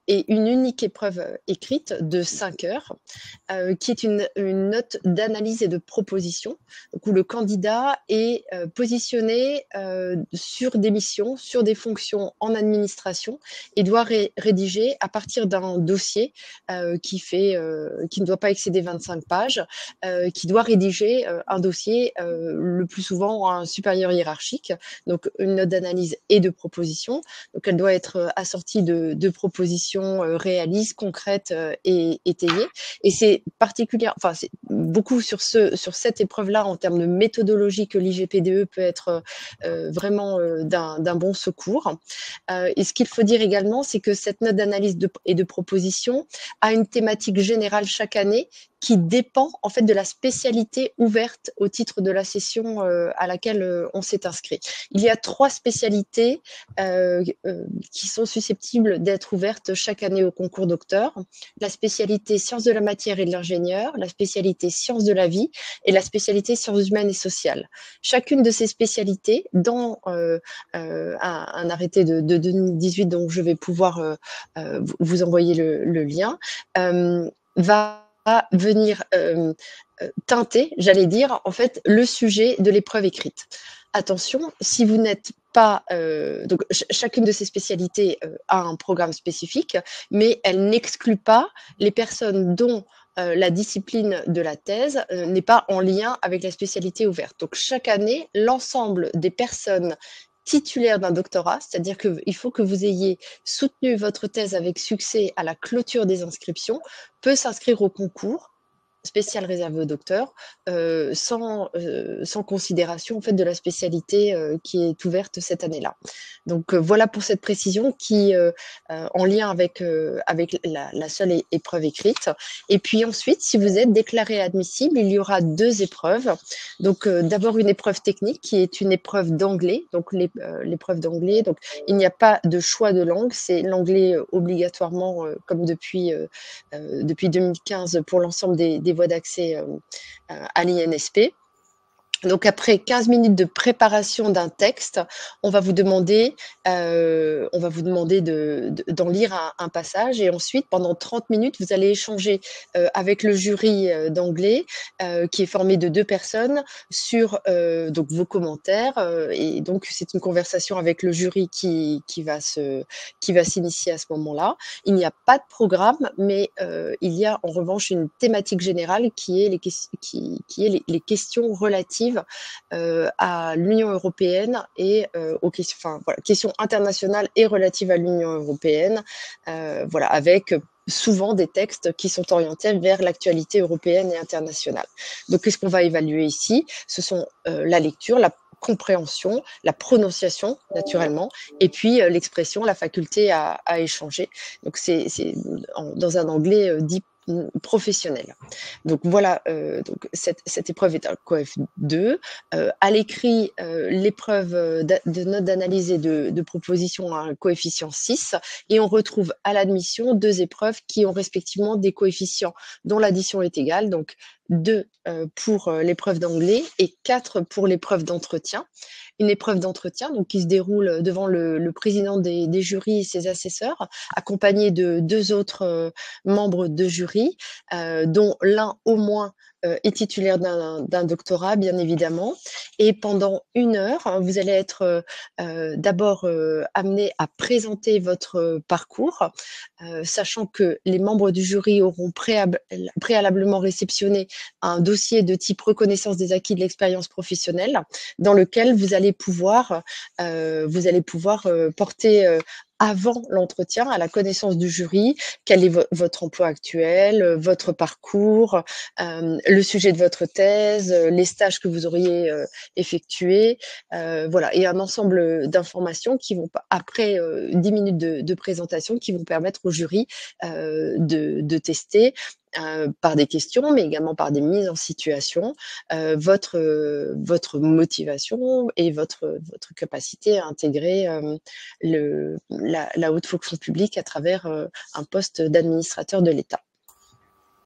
et une unique épreuve écrite de cinq heures, euh, qui est une, une note d'analyse et de proposition, donc où le candidat est euh, positionné euh, sur des missions, sur des fonctions en administration et doit ré rédiger à partir d'un dossier euh, qui, fait, euh, qui ne doit pas excéder vingt-cinq pages, euh, qui doit rédiger euh, un dossier euh, le plus souvent à un supérieur hiérarchique, donc une note d'analyse et de proposition. Donc elle doit être assortie de, de propositions euh, réalistes, concrètes euh, et étayées. Et c'est particulier, enfin c'est beaucoup sur ce sur cette épreuve-là en termes de méthodologie que l'I G P D E peut être euh, vraiment euh, d'un bon secours. Euh, et ce qu'il faut dire également, c'est que cette note d'analyse et de proposition a une thématique générale chaque année qui dépend en fait de la spécialité ouverte au titre de la session euh, à laquelle euh, on s'est inscrit. Il y a trois spécialités euh, euh, qui sont susceptibles d'être ouvertes chaque année au concours docteur. La spécialité sciences de la matière et de l'ingénieur, la spécialité sciences de la vie et la spécialité sciences humaines et sociales. Chacune de ces spécialités, dans euh, euh, un, un arrêté de, de deux mille dix-huit dont je vais pouvoir euh, euh, vous envoyer le, le lien, euh, va à venir euh, teinter, j'allais dire, en fait, le sujet de l'épreuve écrite. Attention, si vous n'êtes pas, euh, donc ch chacune de ces spécialités euh, a un programme spécifique, mais elle n'exclut pas les personnes dont euh, la discipline de la thèse euh, n'est pas en lien avec la spécialité ouverte. Donc chaque année, l'ensemble des personnes titulaire d'un doctorat, c'est-à-dire qu'il faut que vous ayez soutenu votre thèse avec succès à la clôture des inscriptions, peut s'inscrire au concours spécial réservé aux docteurs, euh, sans, euh, sans considération en fait, de la spécialité euh, qui est ouverte cette année-là. Donc euh, voilà pour cette précision qui, euh, euh, en lien avec, euh, avec la, la seule épreuve écrite. Et puis ensuite, si vous êtes déclaré admissible, il y aura deux épreuves. Donc euh, d'abord une épreuve technique qui est une épreuve d'anglais, donc l'épreuve d'anglais. Donc il n'y a pas de choix de langue, c'est l'anglais euh, obligatoirement, euh, comme depuis, euh, euh, depuis deux mille quinze pour l'ensemble des, des voies d'accès euh, à l'I N S P. Donc après quinze minutes de préparation d'un texte, on va vous demander, euh, on va vous demander de, de, d'en lire un, un passage et ensuite pendant trente minutes vous allez échanger euh, avec le jury euh, d'anglais euh, qui est formé de deux personnes sur euh, donc vos commentaires euh, et donc c'est une conversation avec le jury qui qui va se qui va s'initier à ce moment-là. Il n'y a pas de programme, mais euh, il y a en revanche une thématique générale qui est les qui qui est les, les questions relatives Euh, à l'Union européenne et euh, aux questions, enfin, voilà, questions internationales et relatives à l'Union européenne, euh, voilà, avec souvent des textes qui sont orientés vers l'actualité européenne et internationale. Donc, qu'est-ce qu'on va évaluer ici? Ce sont euh, la lecture, la compréhension, la prononciation, naturellement, et puis euh, l'expression, la faculté à, à échanger. Donc, c'est dans un anglais euh, dit professionnel. Donc voilà, euh, donc cette, cette épreuve est un coef deux. Euh, à l'écrit, euh, l'épreuve de, de note d'analyse et de, de proposition a un coefficient six et on retrouve à l'admission deux épreuves qui ont respectivement des coefficients dont l'addition est égale, donc deux euh, pour l'épreuve d'anglais et quatre pour l'épreuve d'entretien. Une épreuve d'entretien donc qui se déroule devant le, le président des, des jurys et ses assesseurs, accompagné de deux autres euh, membres de jury, euh, dont l'un au moins euh, est titulaire d'un doctorat, bien évidemment. Et pendant une heure, vous allez être euh, d'abord euh, amené à présenter votre parcours, euh, sachant que les membres du jury auront préalab préalablement réceptionné un dossier de type reconnaissance des acquis de l'expérience professionnelle, dans lequel vous allez pouvoir, euh, vous allez pouvoir euh, porter euh, avant l'entretien à la connaissance du jury, quel est vo votre emploi actuel, euh, votre parcours, euh, le sujet de votre thèse, euh, les stages que vous auriez euh, effectués, euh, voilà, et un ensemble d'informations qui vont, après euh, dix minutes de, de présentation, qui vont permettre au jury euh, de, de tester Euh, par des questions, mais également par des mises en situation, euh, votre, euh, votre motivation et votre, votre capacité à intégrer euh, le, la, la haute fonction publique à travers euh, un poste d'administrateur de l'État.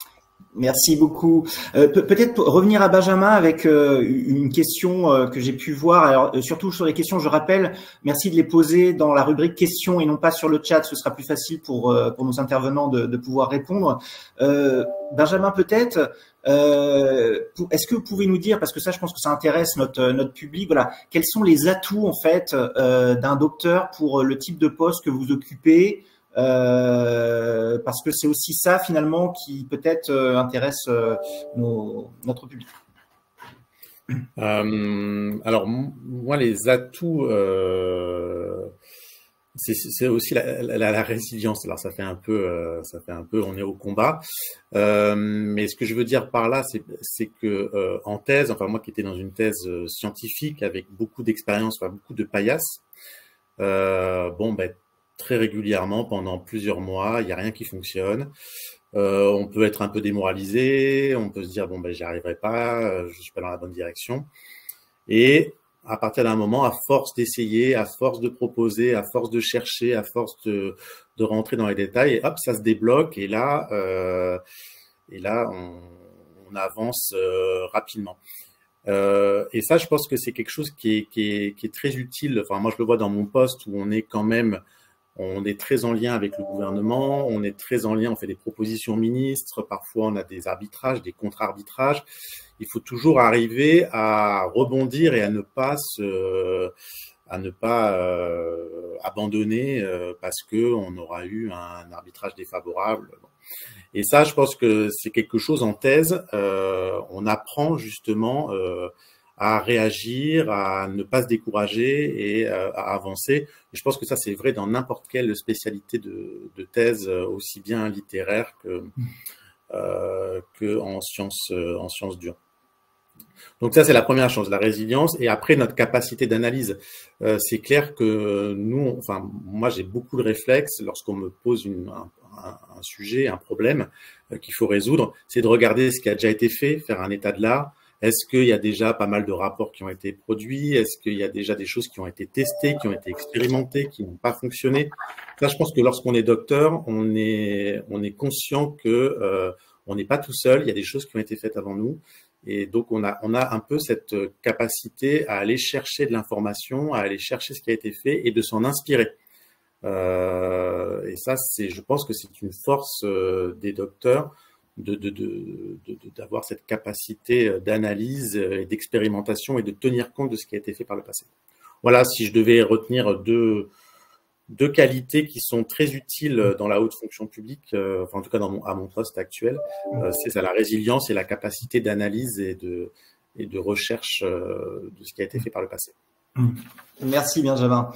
Merci beaucoup. Euh, pe peut-être revenir à Benjamin avec euh, une question euh, que j'ai pu voir. Alors euh, surtout sur les questions, je rappelle, merci de les poser dans la rubrique questions et non pas sur le chat. Ce sera plus facile pour euh, pour nos intervenants de, de pouvoir répondre. Euh, Benjamin, peut-être, euh, est-ce que vous pouvez nous dire, parce que ça, je pense que ça intéresse notre notre public, voilà, quels sont les atouts en fait euh, d'un docteur pour le type de poste que vous occupez? Euh, parce que c'est aussi ça finalement qui peut-être euh, intéresse euh, nos, notre public. Euh, alors moi les atouts, euh, c'est aussi la, la, la résilience. Alors ça fait un peu, euh, ça fait un peu, on est au combat. Euh, mais ce que je veux dire par là, c'est que euh, en thèse, enfin moi qui étais dans une thèse scientifique avec beaucoup d'expérience, enfin, beaucoup de paillasse, euh, bon ben très régulièrement, pendant plusieurs mois, il n'y a rien qui fonctionne. Euh, on peut être un peu démoralisé, on peut se dire, bon, ben, j'y arriverai pas, je suis pas dans la bonne direction. Et à partir d'un moment, à force d'essayer, à force de proposer, à force de chercher, à force de, de rentrer dans les détails, et hop, ça se débloque. Et là, euh, et là on, on avance euh, rapidement. Euh, et ça, je pense que c'est quelque chose qui est, qui, est, qui est très utile. Enfin, moi, je le vois dans mon poste où on est quand même... On est très en lien avec le gouvernement, on est très en lien, on fait des propositions aux ministres, parfois on a des arbitrages, des contre-arbitrages. Il faut toujours arriver à rebondir et à ne pas se, à ne pas euh, abandonner euh, parce que on aura eu un arbitrage défavorable. Et ça, je pense que c'est quelque chose en thèse. Euh, on apprend justement euh, à réagir, à ne pas se décourager et euh, à avancer. Et je pense que ça, c'est vrai dans n'importe quelle spécialité de, de thèse, aussi bien littéraire que, euh, que en sciences, en sciences dures. Donc ça, c'est la première chose, la résilience. Et après, notre capacité d'analyse. Euh, c'est clair que nous, enfin, moi, j'ai beaucoup de réflexes lorsqu'on me pose une, un, un, un sujet, un problème euh, qu'il faut résoudre, c'est de regarder ce qui a déjà été fait, faire un état de l'art. Est-ce qu'il y a déjà pas mal de rapports qui ont été produits? Est-ce qu'il y a déjà des choses qui ont été testées, qui ont été expérimentées, qui n'ont pas fonctionné? Ça, je pense que lorsqu'on est docteur, on est, on est conscient que euh, on n'est pas tout seul. Il y a des choses qui ont été faites avant nous. Et donc, on a, on a un peu cette capacité à aller chercher de l'information, à aller chercher ce qui a été fait et de s'en inspirer. Euh, et ça, c'est, je pense que c'est une force euh, des docteurs de, de, de, de, d'avoir cette capacité d'analyse et d'expérimentation et de tenir compte de ce qui a été fait par le passé. Voilà, si je devais retenir deux, deux qualités qui sont très utiles dans la haute fonction publique, euh, enfin en tout cas dans mon, à mon poste actuel, euh, c'est ça, la résilience et la capacité d'analyse et de, et de recherche euh, de ce qui a été fait par le passé. Merci Benjamin.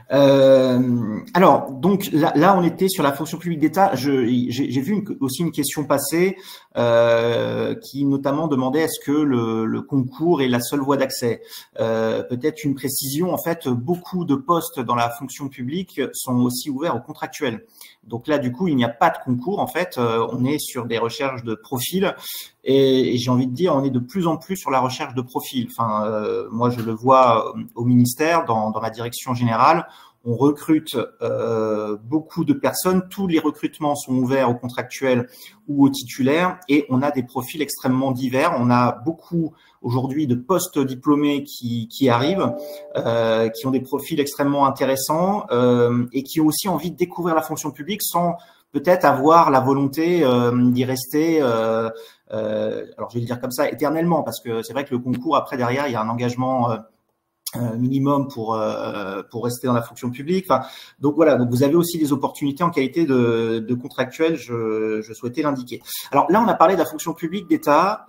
Euh, alors, donc là, là, on était sur la fonction publique d'État. J'ai vu une, aussi une question passer euh, qui notamment demandait est-ce que le, le concours est la seule voie d'accès. euh, Peut-être une précision. En fait, beaucoup de postes dans la fonction publique sont aussi ouverts aux contractuels. Donc là, du coup, il n'y a pas de concours. En fait, euh, on est sur des recherches de profil et, et j'ai envie de dire, on est de plus en plus sur la recherche de profil. Enfin, euh, moi, je le vois au ministère, dans, dans la direction générale. On recrute euh, beaucoup de personnes. Tous les recrutements sont ouverts aux contractuels ou aux titulaires et on a des profils extrêmement divers. On a beaucoup aujourd'hui de postes diplômés qui, qui arrivent, euh, qui ont des profils extrêmement intéressants euh, et qui ont aussi envie de découvrir la fonction publique sans peut-être avoir la volonté euh, d'y rester, euh, euh, alors je vais le dire comme ça, éternellement, parce que c'est vrai que le concours, après, derrière, il y a un engagement euh, minimum pour euh, pour rester dans la fonction publique. Enfin, donc voilà, donc vous avez aussi des opportunités en qualité de, de contractuel, je, je souhaitais l'indiquer. Alors là, on a parlé de la fonction publique d'État.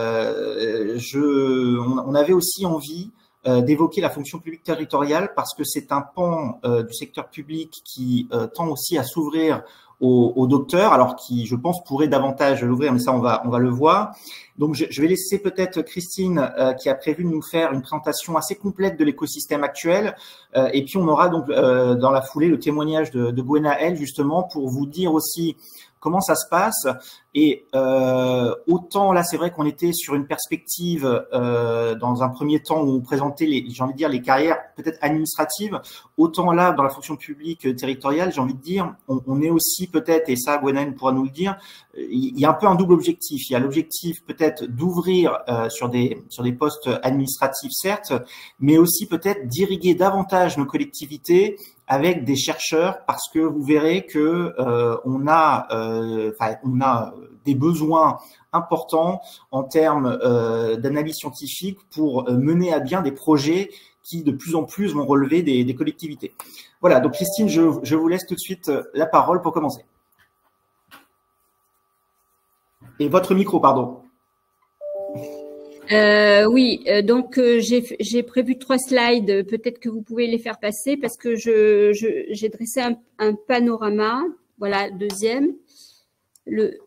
Euh, je, on, on avait aussi envie euh, d'évoquer la fonction publique territoriale parce que c'est un pan euh, du secteur public qui euh, tend aussi à s'ouvrir aux, aux docteurs, alors qui, je pense, pourrait davantage l'ouvrir, mais ça, on va on va le voir. Donc, je, je vais laisser peut-être Christine, euh, qui a prévu de nous faire une présentation assez complète de l'écosystème actuel. Euh, et puis, on aura donc euh, dans la foulée le témoignage de, de Gwenaëlle, justement, pour vous dire aussi comment ça se passe. Et euh, autant là, c'est vrai qu'on était sur une perspective euh, dans un premier temps où on présentait les, j'ai envie de dire, les carrières peut-être administratives. Autant là, dans la fonction publique territoriale, j'ai envie de dire, on, on est aussi aussi peut-être, et ça Gwenaëlle pourra nous le dire, il y a un peu un double objectif. Il y a l'objectif peut-être d'ouvrir euh, sur des sur des postes administratifs certes, mais aussi peut-être d'irriguer davantage nos collectivités avec des chercheurs, parce que vous verrez que euh, on a euh, enfin, on a des besoins importants en termes euh, d'analyse scientifique pour euh, mener à bien des projets qui de plus en plus vont relever des, des collectivités. Voilà, donc Christine, je, je vous laisse tout de suite la parole pour commencer. Et votre micro, pardon. Euh, oui, euh, donc euh, j'ai prévu trois slides, peut-être que vous pouvez les faire passer parce que je j'ai dressé un, un panorama. Voilà, deuxième. Le,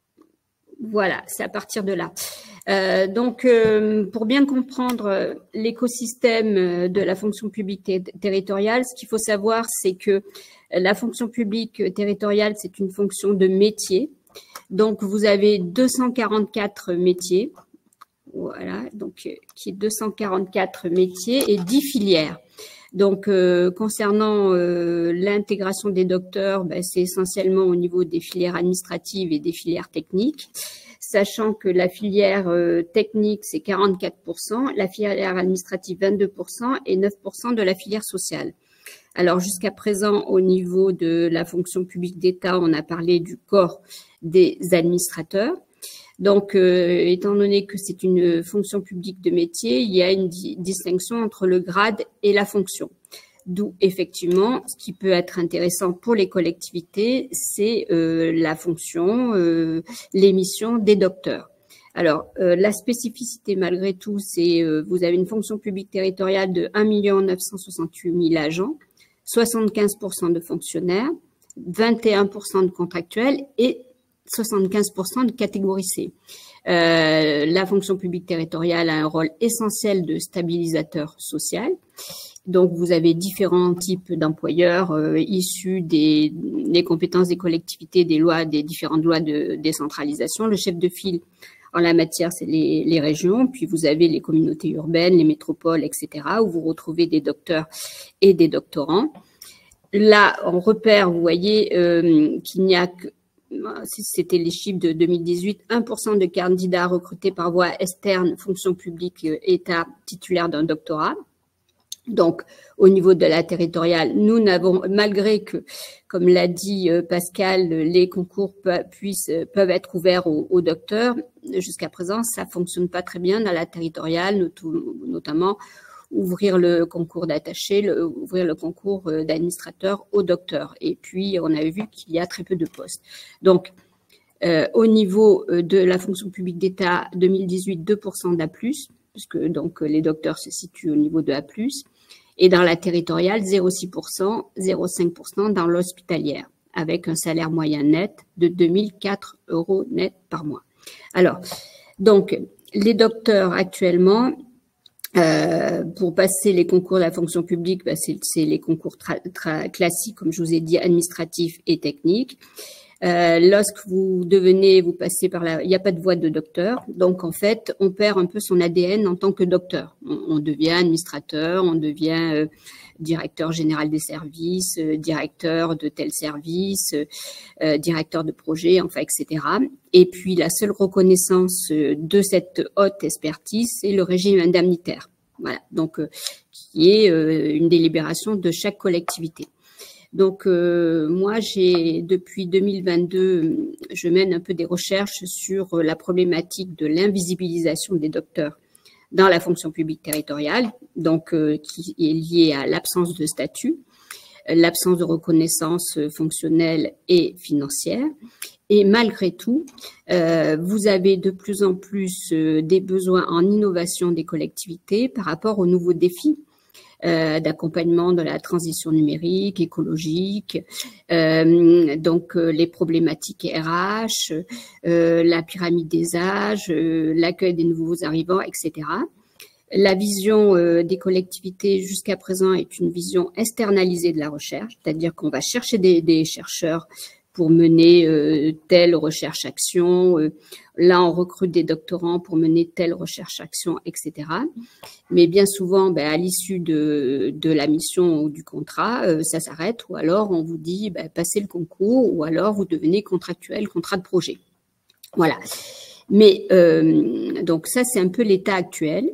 voilà, c'est à partir de là. Euh, donc, euh, pour bien comprendre l'écosystème de la fonction publique ter territoriale, ce qu'il faut savoir, c'est que la fonction publique territoriale, c'est une fonction de métier. Donc, vous avez deux cent quarante-quatre métiers, voilà, donc qui est deux cent quarante-quatre métiers et dix filières. Donc, euh, concernant euh, l'intégration des docteurs, ben, c'est essentiellement au niveau des filières administratives et des filières techniques, sachant que la filière euh, technique, c'est quarante-quatre pour cent, la filière administrative, vingt-deux pour cent et neuf pour cent de la filière sociale. Alors, jusqu'à présent, au niveau de la fonction publique d'État, on a parlé du corps des administrateurs. Donc, euh, étant donné que c'est une fonction publique de métier, il y a une di distinction entre le grade et la fonction. D'où, effectivement, ce qui peut être intéressant pour les collectivités, c'est euh, la fonction, euh, les missions des docteurs. Alors, euh, la spécificité, malgré tout, c'est euh, vous avez une fonction publique territoriale de un million neuf cent soixante-huit mille agents, soixante-quinze pour cent de fonctionnaires, vingt et un pour cent de contractuels et soixante-quinze pour cent de catégorie C. Euh, la fonction publique territoriale a un rôle essentiel de stabilisateur social. Donc, vous avez différents types d'employeurs euh, issus des, des compétences des collectivités, des lois, des différentes lois de décentralisation. Le chef de file en la matière, c'est les, les régions. Puis, vous avez les communautés urbaines, les métropoles, et cetera, où vous retrouvez des docteurs et des doctorants. Là, on repère, vous voyez, euh, qu'il n'y a que c'était les chiffres de deux mille dix-huit, un pour cent de candidats recrutés par voie externe, fonction publique, État, titulaire d'un doctorat. Donc, au niveau de la territoriale, nous n'avons, malgré que, comme l'a dit Pascal, les concours puissent, peuvent être ouverts aux, aux docteurs, jusqu'à présent, ça fonctionne pas très bien dans la territoriale, notamment ouvrir le concours d'attaché, ouvrir le concours d'administrateur aux docteurs. Et puis, on a vu qu'il y a très peu de postes. Donc, euh, au niveau de la fonction publique d'État, deux mille dix-huit, deux pour cent d'A plus, puisque donc les docteurs se situent au niveau de A plus, et dans la territoriale, zéro virgule six pour cent, zéro virgule cinq pour cent dans l'hospitalière, avec un salaire moyen net de deux mille quatre euros net par mois. Alors, donc, les docteurs actuellement, Euh, pour passer les concours de la fonction publique, bah c'est les concours classiques, comme je vous ai dit, administratifs et techniques. Euh, lorsque vous devenez, vous passez par la, il n'y a pas de voie de docteur, donc en fait, on perd un peu son A D N en tant que docteur. On, on devient administrateur, on devient euh, directeur général des services, euh, directeur de tel service, euh, directeur de projet, enfin, et cetera. Et puis, la seule reconnaissance de cette haute expertise, c'est le régime indemnitaire. Voilà, donc euh, qui est euh, une délibération de chaque collectivité. Donc, euh, moi, j'ai depuis deux mille vingt-deux, je mène un peu des recherches sur la problématique de l'invisibilisation des docteurs dans la fonction publique territoriale, donc euh, qui est liée à l'absence de statut, l'absence de reconnaissance fonctionnelle et financière. Et malgré tout, euh, vous avez de plus en plus euh, des besoins en innovation des collectivités par rapport aux nouveaux défis euh, d'accompagnement de la transition numérique, écologique, euh, donc euh, les problématiques R H, euh, la pyramide des âges, euh, l'accueil des nouveaux arrivants, et cetera. La vision euh, des collectivités jusqu'à présent est une vision externalisée de la recherche, c'est-à-dire qu'on va chercher des, des chercheurs pour mener euh, telle recherche-action. Euh, là, on recrute des doctorants pour mener telle recherche-action, et cetera. Mais bien souvent, ben, à l'issue de, de la mission ou du contrat, euh, ça s'arrête, ou alors on vous dit ben, passez le concours, ou alors vous devenez contractuel, contrat de projet. Voilà. Mais euh, donc ça, c'est un peu l'état actuel.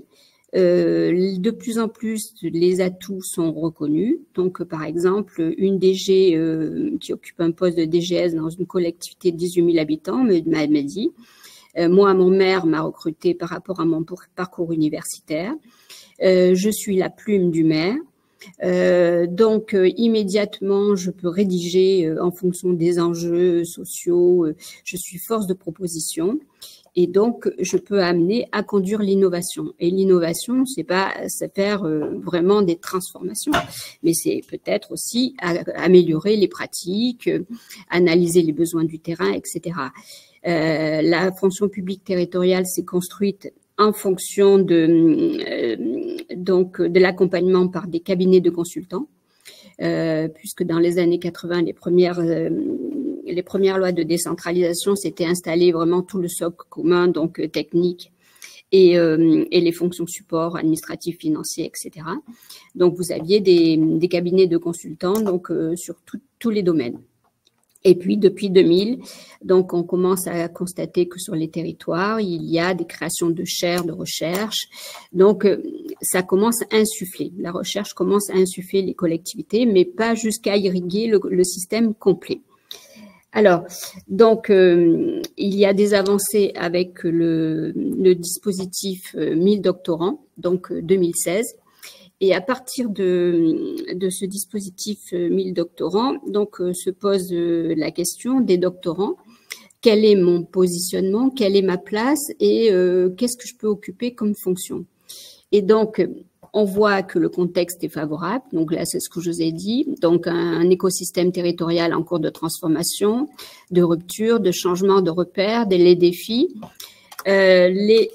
Euh, de plus en plus, les atouts sont reconnus. Donc, par exemple, une D G euh, qui occupe un poste de D G S dans une collectivité de dix-huit mille habitants m'a dit, euh, moi, mon maire m'a recruté par rapport à mon parcours universitaire. Euh, je suis la plume du maire. Euh, donc, euh, immédiatement, je peux rédiger euh, en fonction des enjeux sociaux. Euh, je suis force de proposition. Et donc, je peux amener à conduire l'innovation. Et l'innovation, c'est pas c'est faire euh, vraiment des transformations, mais c'est peut-être aussi à, à améliorer les pratiques, euh, analyser les besoins du terrain, et cetera. Euh, la fonction publique territoriale s'est construite en fonction de euh, donc de l'accompagnement par des cabinets de consultants, euh, puisque dans les années quatre-vingt, les premières euh, les premières lois de décentralisation s'étaient installées vraiment tout le socle commun, donc euh, technique et, euh, et les fonctions support administratifs, financiers, et cetera. Donc vous aviez des, des cabinets de consultants donc euh, sur tout, tous les domaines. Et puis depuis deux mille, donc on commence à constater que sur les territoires il y a des créations de chaires de recherche. Donc euh, ça commence à insuffler. La recherche commence à insuffler les collectivités, mais pas jusqu'à irriguer le, le système complet. Alors, donc, euh, il y a des avancées avec le, le dispositif euh, mille doctorants, donc euh, deux mille seize. Et à partir de, de ce dispositif euh, mille doctorants, donc euh, se pose euh, la question des doctorants. Quel est mon positionnement? Quelle est ma place? Et euh, qu'est-ce que je peux occuper comme fonction? Et donc, on voit que le contexte est favorable. Donc là, c'est ce que je vous ai dit. Donc, un, un écosystème territorial en cours de transformation, de rupture, de changement de repères, des les défis. Euh, les,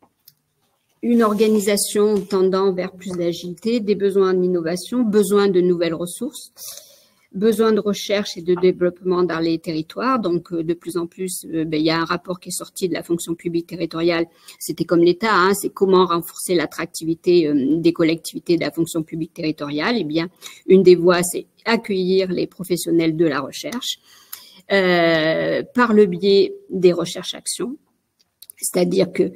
une organisation tendant vers plus d'agilité, des besoins d'innovation, besoin de nouvelles ressources, besoin de recherche et de développement dans les territoires. Donc, de plus en plus, euh, ben, il y a un rapport qui est sorti de la fonction publique territoriale. C'était comme l'État, hein, c'est comment renforcer l'attractivité euh, des collectivités de la fonction publique territoriale. Eh bien, une des voies, c'est accueillir les professionnels de la recherche euh, par le biais des recherches-actions. C'est-à-dire que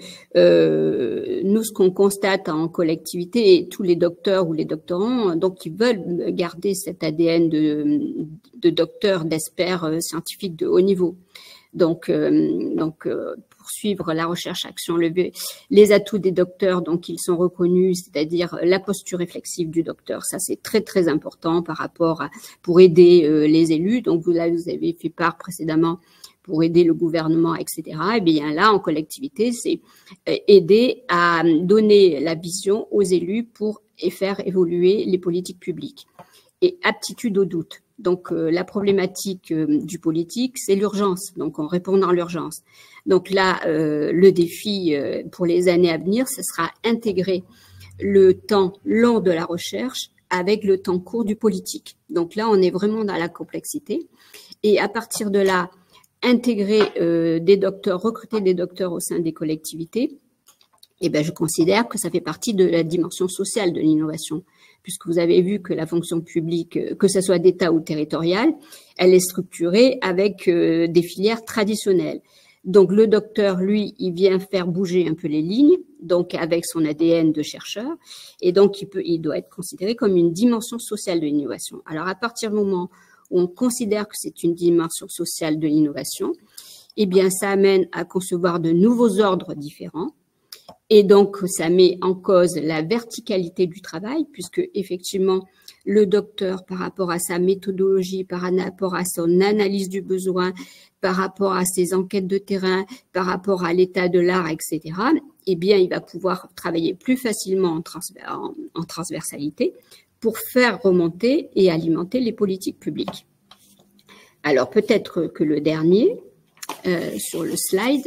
euh, nous, ce qu'on constate en collectivité, et tous les docteurs ou les doctorants, donc ils veulent garder cet A D N de, de docteurs, d'experts scientifiques de haut niveau. Donc, euh, donc euh, poursuivre la recherche-action, le, les atouts des docteurs, donc ils sont reconnus, c'est-à-dire la posture réflexive du docteur. Ça, c'est très très important par rapport à pour aider euh, les élus. Donc vous là, vous avez fait part précédemment pour aider le gouvernement, et cetera. Et bien là, en collectivité, c'est aider à donner la vision aux élus pour faire évoluer les politiques publiques. Et aptitude au doute. Donc, euh, la problématique euh, du politique, c'est l'urgence. Donc, on répond dans l'urgence. Donc là, euh, le défi euh, pour les années à venir, ce sera intégrer le temps long de la recherche avec le temps court du politique. Donc là, on est vraiment dans la complexité. Et à partir de là, intégrer euh, des docteurs, recruter des docteurs au sein des collectivités, eh ben, je considère que ça fait partie de la dimension sociale de l'innovation, puisque vous avez vu que la fonction publique, que ce soit d'État ou territoriale, elle est structurée avec euh, des filières traditionnelles. Donc, le docteur, lui, il vient faire bouger un peu les lignes, donc avec son A D N de chercheur, et donc il peut, il doit être considéré comme une dimension sociale de l'innovation. Alors, à partir du moment où on considère que c'est une dimension sociale de l'innovation, eh bien, ça amène à concevoir de nouveaux ordres différents. Et donc, ça met en cause la verticalité du travail, puisque effectivement, le docteur, par rapport à sa méthodologie, par rapport à son analyse du besoin, par rapport à ses enquêtes de terrain, par rapport à l'état de l'art, et cetera, eh bien, il va pouvoir travailler plus facilement en, transver- en, en transversalité pour faire remonter et alimenter les politiques publiques. Alors, peut-être que le dernier, euh, sur le slide,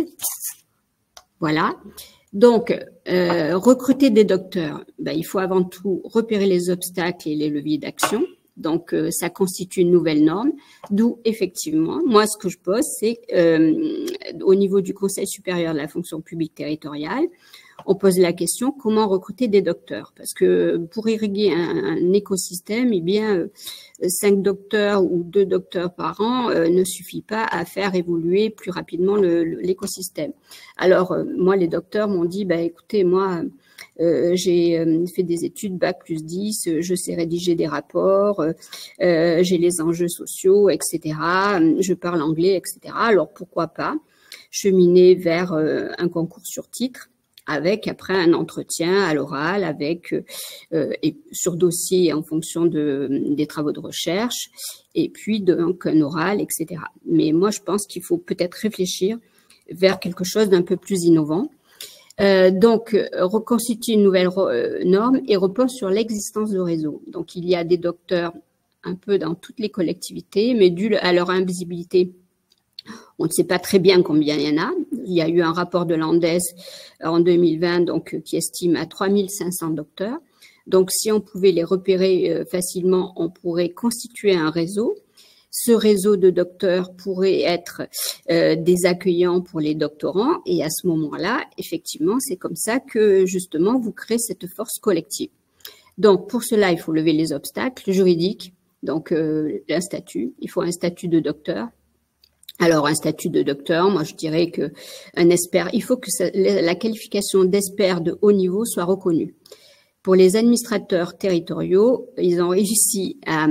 voilà. Donc, euh, recruter des docteurs, ben, il faut avant tout repérer les obstacles et les leviers d'action. Donc, euh, ça constitue une nouvelle norme, d'où effectivement, moi, ce que je pose, c'est euh, au niveau du Conseil supérieur de la fonction publique territoriale, on pose la question comment recruter des docteurs, parce que pour irriguer un, un écosystème, eh bien, euh, cinq docteurs ou deux docteurs par an euh, ne suffit pas à faire évoluer plus rapidement le, le, l'écosystème. Alors, euh, moi, les docteurs m'ont dit, bah, écoutez, moi, euh, j'ai euh, fait des études bac plus dix, euh, je sais rédiger des rapports, euh, euh, j'ai les enjeux sociaux, et cetera. Je parle anglais, et cetera. Alors, pourquoi pas cheminer vers euh, un concours sur titre, avec après un entretien à l'oral, avec euh, et sur dossier en fonction de, des travaux de recherche, et puis donc un oral, et cetera. Mais moi, je pense qu'il faut peut-être réfléchir vers quelque chose d'un peu plus innovant. Euh, donc, reconstituer une nouvelle euh, norme et repose sur l'existence de réseaux. Donc, il y a des docteurs un peu dans toutes les collectivités, mais dû à leur invisibilité, on ne sait pas très bien combien il y en a. Il y a eu un rapport de l'Andes en deux mille vingt donc, qui estime à trois mille cinq cents docteurs. Donc, si on pouvait les repérer facilement, on pourrait constituer un réseau. Ce réseau de docteurs pourrait être euh, des accueillants pour les doctorants. Et à ce moment-là, effectivement, c'est comme ça que, justement, vous créez cette force collective. Donc, pour cela, il faut lever les obstacles juridiques. Donc, euh, un statut. Il faut un statut de docteur. Alors, un statut de docteur, moi, je dirais que un expert, il faut que ça, la qualification d'expert de haut niveau soit reconnue. Pour les administrateurs territoriaux, ils ont réussi à,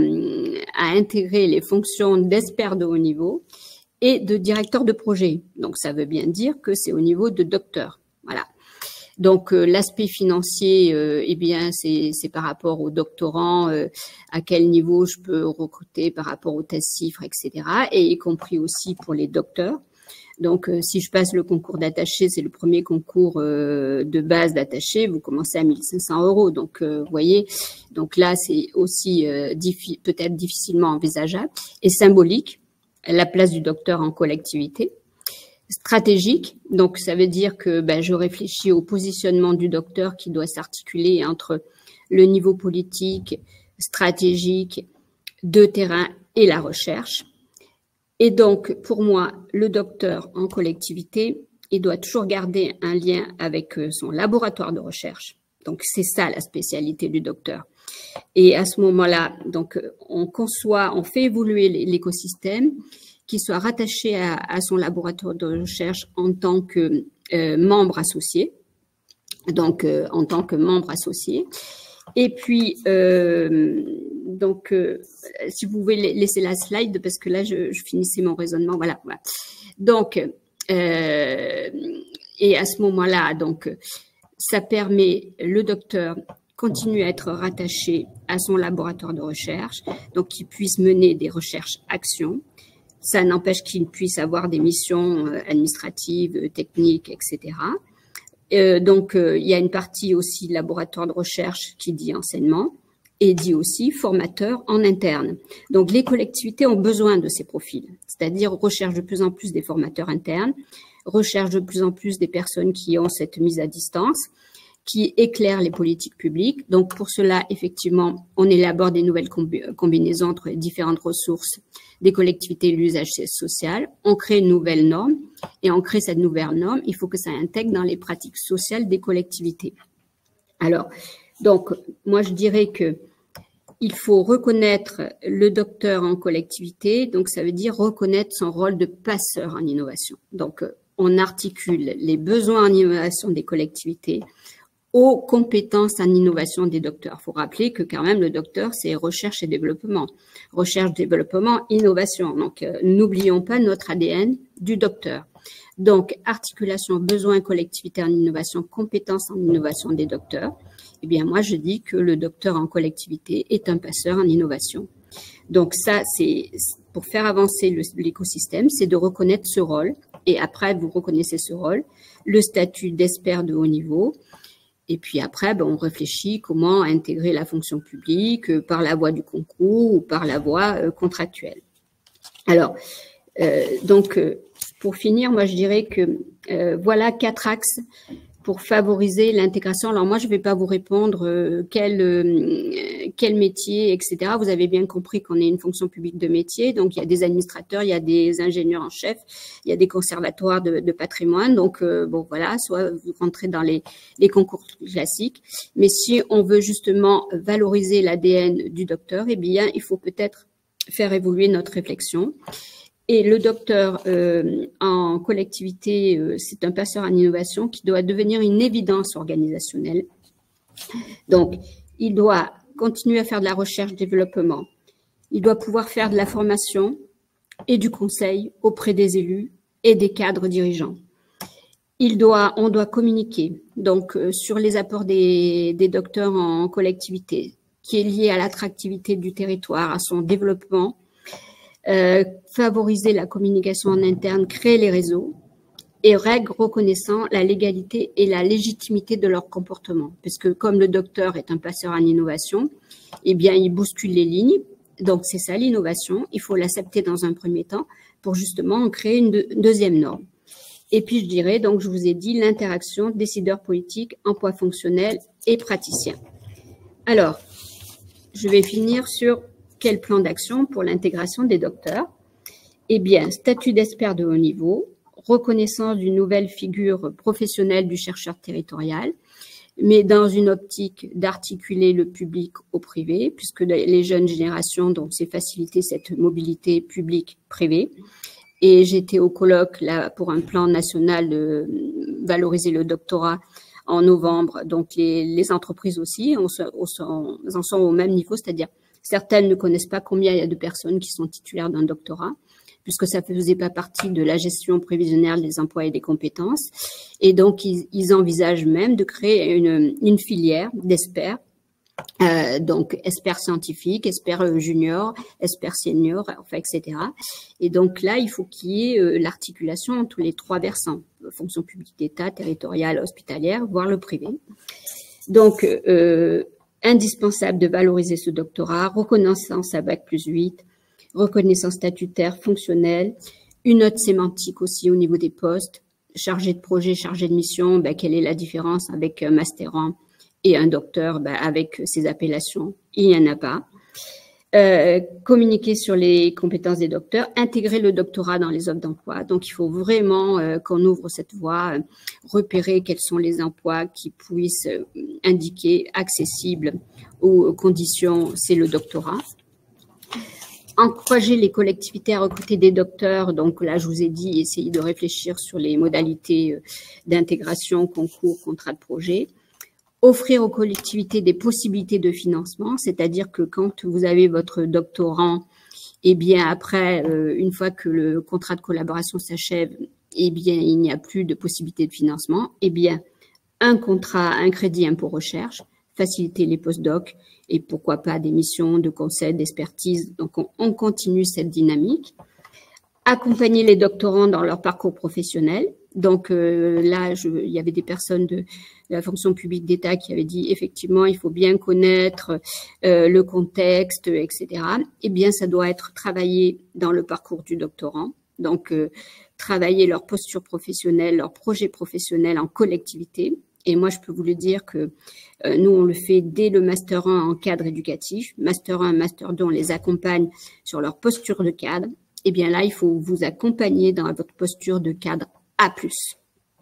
à intégrer les fonctions d'expert de haut niveau et de directeur de projet. Donc, ça veut bien dire que c'est au niveau de docteur. Voilà. Donc, euh, l'aspect financier, euh, eh bien, c'est, c'est par rapport aux doctorants, euh, à quel niveau je peux recruter par rapport aux tests chiffres, et cetera. Et y compris aussi pour les docteurs. Donc, euh, si je passe le concours d'attaché, c'est le premier concours euh, de base d'attaché, vous commencez à mille cinq cents euros. Donc, euh, vous voyez, donc là, c'est aussi euh, diffi- peut-être difficilement envisageable. Et symbolique, la place du docteur en collectivité. Stratégique, donc ça veut dire que ben, je réfléchis au positionnement du docteur qui doit s'articuler entre le niveau politique, stratégique, de terrain et la recherche. Et donc, pour moi, le docteur en collectivité, il doit toujours garder un lien avec son laboratoire de recherche. Donc, c'est ça la spécialité du docteur. Et à ce moment-là, donc, on conçoit, on fait évoluer l'écosystème qui soit rattaché à, à son laboratoire de recherche en tant que euh, membre associé, donc euh, en tant que membre associé. Et puis, euh, donc, euh, si vous pouvez laisser la slide, parce que là, je, je finissais mon raisonnement, voilà. voilà. Donc, euh, et à ce moment-là, donc, ça permet le docteur continue à être rattaché à son laboratoire de recherche, donc qu'il puisse mener des recherches-actions. Ça n'empêche qu'il puisse avoir des missions administratives, techniques, et cetera. Euh, donc, euh, il y a une partie aussi laboratoire de recherche qui dit enseignement et dit aussi formateur en interne. Donc, les collectivités ont besoin de ces profils, c'est-à-dire recherche de plus en plus des formateurs internes, recherche de plus en plus des personnes qui ont cette mise à distance, qui éclairent les politiques publiques. Donc, pour cela, effectivement, on élabore des nouvelles combi- combinaisons entre les différentes ressources des collectivités et l'usage social. On crée une nouvelle norme et on crée cette nouvelle norme. Il faut que ça intègre dans les pratiques sociales des collectivités. Alors, donc, moi, je dirais que il faut reconnaître le docteur en collectivité. Donc, ça veut dire reconnaître son rôle de passeur en innovation. Donc, on articule les besoins en innovation des collectivités aux compétences en innovation des docteurs. Il faut rappeler que quand même le docteur, c'est recherche et développement. Recherche, développement, innovation. Donc, euh, n'oublions pas notre A D N du docteur. Donc, articulation, besoins, collectivité en innovation, compétences en innovation des docteurs. Eh bien, moi, je dis que le docteur en collectivité est un passeur en innovation. Donc, ça, c'est pour faire avancer le, l'écosystème, c'est de reconnaître ce rôle. Et après, vous reconnaissez ce rôle, le statut d'expert de haut niveau. Et puis après, ben, on réfléchit comment intégrer la fonction publique euh, par la voie du concours ou par la voie euh, contractuelle. Alors, euh, donc, euh, pour finir, moi, je dirais que euh, voilà quatre axes pour favoriser l'intégration. Alors moi, je ne vais pas vous répondre euh, quel, euh, quel métier, et cetera. Vous avez bien compris qu'on est une fonction publique de métier. Donc, il y a des administrateurs, il y a des ingénieurs en chef, il y a des conservatoires de, de patrimoine. Donc, euh, bon, voilà, soit vous rentrez dans les, les concours classiques. Mais si on veut justement valoriser l'A D N du docteur, eh bien, il faut peut-être faire évoluer notre réflexion. Et le docteur euh, en collectivité, euh, c'est un passeur en innovation qui doit devenir une évidence organisationnelle. Donc, il doit continuer à faire de la recherche-développement. Il doit pouvoir faire de la formation et du conseil auprès des élus et des cadres dirigeants. Il doit, on doit communiquer donc euh, sur les apports des, des docteurs en collectivité, qui est lié à l'attractivité du territoire, à son développement. Euh, favoriser la communication en interne, créer les réseaux et règles reconnaissant la légalité et la légitimité de leur comportement. Parce que comme le docteur est un passeur en innovation, eh bien, il bouscule les lignes. Donc, c'est ça l'innovation. Il faut l'accepter dans un premier temps pour justement créer une, de, une deuxième norme. Et puis, je dirais, donc, je vous ai dit, l'interaction décideurs politiques, emploi fonctionnel et praticiens. Alors, je vais finir sur quel plan d'action pour l'intégration des docteurs? Eh bien, statut d'expert de haut niveau, reconnaissance d'une nouvelle figure professionnelle du chercheur territorial, mais dans une optique d'articuler le public au privé, puisque les jeunes générations, donc c'est faciliter cette mobilité publique-privée. Et j'étais au colloque là pour un plan national de valoriser le doctorat en novembre. Donc les, les entreprises aussi, on, se, on, se, on en sont au même niveau, c'est-à-dire certaines ne connaissent pas combien il y a de personnes qui sont titulaires d'un doctorat, puisque ça ne faisait pas partie de la gestion prévisionnelle des emplois et des compétences. Et donc, ils, ils envisagent même de créer une, une filière d'experts, euh, donc experts scientifiques, experts juniors, experts seniors, enfin, et cetera. Et donc là, il faut qu'il y ait euh, l'articulation entre les trois versants, fonction publique d'État, territoriale, hospitalière, voire le privé. Donc, euh, indispensable de valoriser ce doctorat, reconnaissance à bac plus huit, reconnaissance statutaire, fonctionnelle, une note sémantique aussi au niveau des postes, chargé de projet, chargé de mission, ben, quelle est la différence avec un masterand et un docteur ben, avec ces appellations? Il n'y en a pas. Euh, communiquer sur les compétences des docteurs, intégrer le doctorat dans les offres d'emploi. Donc, il faut vraiment euh, qu'on ouvre cette voie, euh, repérer quels sont les emplois qui puissent euh, indiquer accessibles aux conditions, c'est le doctorat. Encourager les collectivités à recruter des docteurs. Donc là, je vous ai dit, essayer de réfléchir sur les modalités d'intégration, concours, contrat de projet. Offrir aux collectivités des possibilités de financement, c'est-à-dire que quand vous avez votre doctorant, eh bien après, euh, une fois que le contrat de collaboration s'achève, eh bien il n'y a plus de possibilité de financement. Eh bien, un contrat, un crédit impôt recherche, faciliter les post-docs et pourquoi pas des missions de conseil, d'expertise. Donc, on, on continue cette dynamique. Accompagner les doctorants dans leur parcours professionnel. Donc euh, là, je, il y avait des personnes de, de la fonction publique d'État qui avaient dit effectivement, il faut bien connaître euh, le contexte, et cetera. Eh bien, ça doit être travaillé dans le parcours du doctorant. Donc, euh, travailler leur posture professionnelle, leur projet professionnel en collectivité. Et moi, je peux vous le dire que euh, nous, on le fait dès le Master un en cadre éducatif. Master un, Master deux, on les accompagne sur leur posture de cadre. Eh bien là, il faut vous accompagner dans votre posture de cadre A plus.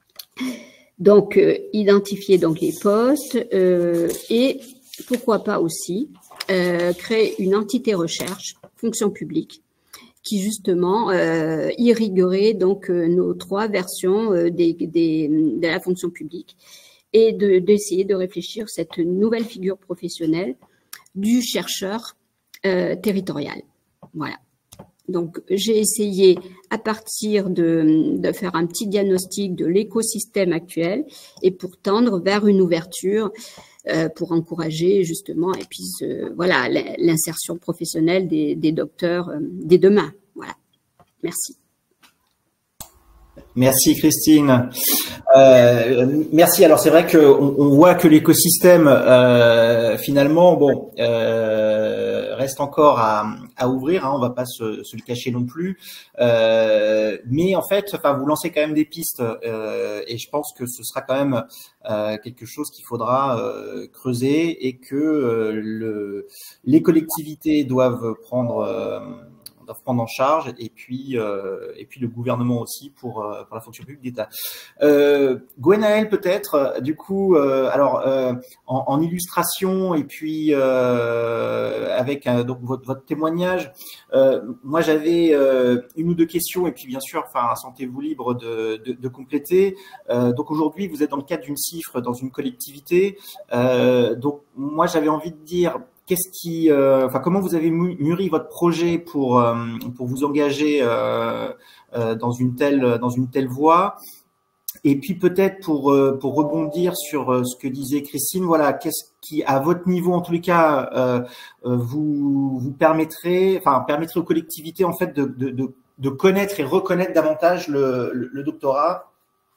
Donc, euh, identifier donc les postes euh, et pourquoi pas aussi euh, créer une entité recherche, fonction publique, qui justement euh, irriguerait donc euh, nos trois versions euh, des, des, de la fonction publique et de, d'essayer de réfléchir cette nouvelle figure professionnelle du chercheur euh, territorial. Voilà. Donc, j'ai essayé à partir de, de faire un petit diagnostic de l'écosystème actuel et pour tendre vers une ouverture euh, pour encourager justement et puis euh, voilà l'insertion professionnelle des, des docteurs euh, dès demain. Voilà. Merci. Merci Christine. Euh, merci. Alors c'est vrai qu'on on voit que l'écosystème euh, finalement, bon, euh, reste encore à, à ouvrir. Hein, on va pas se, se le cacher non plus. Euh, mais en fait, enfin, vous lancez quand même des pistes euh, et je pense que ce sera quand même euh, quelque chose qu'il faudra euh, creuser et que euh, le, les collectivités doivent prendre. Euh, prendre en charge et puis euh, et puis le gouvernement aussi pour, euh, pour la fonction publique d'État. Euh, Gwenaëlle peut-être du coup euh, alors euh, en, en illustration et puis euh, avec euh, donc votre, votre témoignage. Euh, moi j'avais euh, une ou deux questions et puis bien sûr enfin sentez-vous libre de, de, de compléter. Euh, donc aujourd'hui vous êtes dans le cadre d'une cifre dans une collectivité. Euh, donc moi j'avais envie de dire qu'est-ce qui, euh, enfin, comment vous avez mûri votre projet pour euh, pour vous engager euh, euh, dans une telle dans une telle voie? Et puis peut-être pour euh, pour rebondir sur euh, ce que disait Christine, voilà, qu'est-ce qui, à votre niveau en tous les cas, euh, euh, vous vous permettrait, enfin, permettrait aux collectivités en fait de de de, de connaître et reconnaître davantage le, le, le doctorat?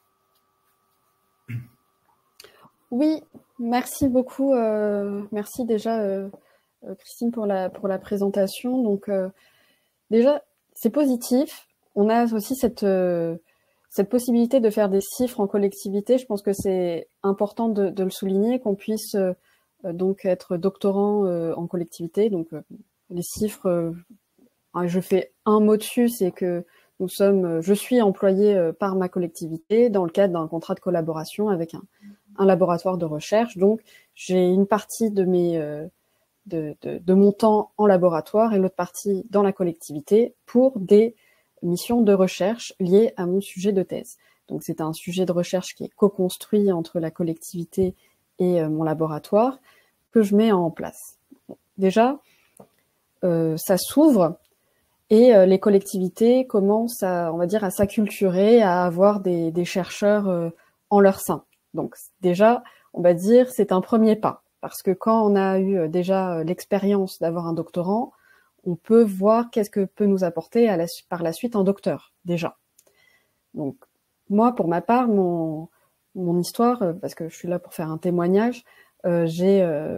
Oui, merci beaucoup. Euh, merci déjà. Euh... Christine pour la pour la présentation. Donc euh, déjà c'est positif. On a aussi cette euh, cette possibilité de faire des chiffres en collectivité. Je pense que c'est important de, de le souligner, qu'on puisse euh, donc être doctorant euh, en collectivité. Donc euh, les chiffres, euh, je fais un mot dessus, c'est que nous sommes, je suis employée euh, par ma collectivité dans le cadre d'un contrat de collaboration avec un, un laboratoire de recherche. Donc j'ai une partie de mes euh, De, de, de mon temps en laboratoire et l'autre partie dans la collectivité pour des missions de recherche liées à mon sujet de thèse. Donc c'est un sujet de recherche qui est co-construit entre la collectivité et euh, mon laboratoire que je mets en place. Déjà, euh, ça s'ouvre et euh, les collectivités commencent à, on va dire, à s'acculturer, à avoir des, des chercheurs euh, en leur sein. Donc déjà, on va dire, c'est un premier pas. Parce que quand on a eu déjà l'expérience d'avoir un doctorant, on peut voir qu'est-ce que peut nous apporter à la, par la suite un docteur, déjà. Donc, moi, pour ma part, mon, mon histoire, parce que je suis là pour faire un témoignage, euh, j'ai, euh,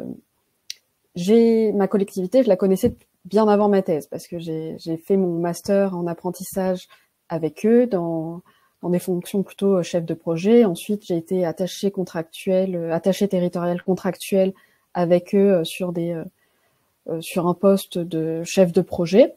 j'ai ma collectivité, je la connaissais bien avant ma thèse, parce que j'ai, j'ai fait mon master en apprentissage avec eux dans... dans des fonctions plutôt chef de projet. Ensuite, j'ai été attachée contractuelle, attachée territoriale contractuelle avec eux sur des, euh, sur un poste de chef de projet.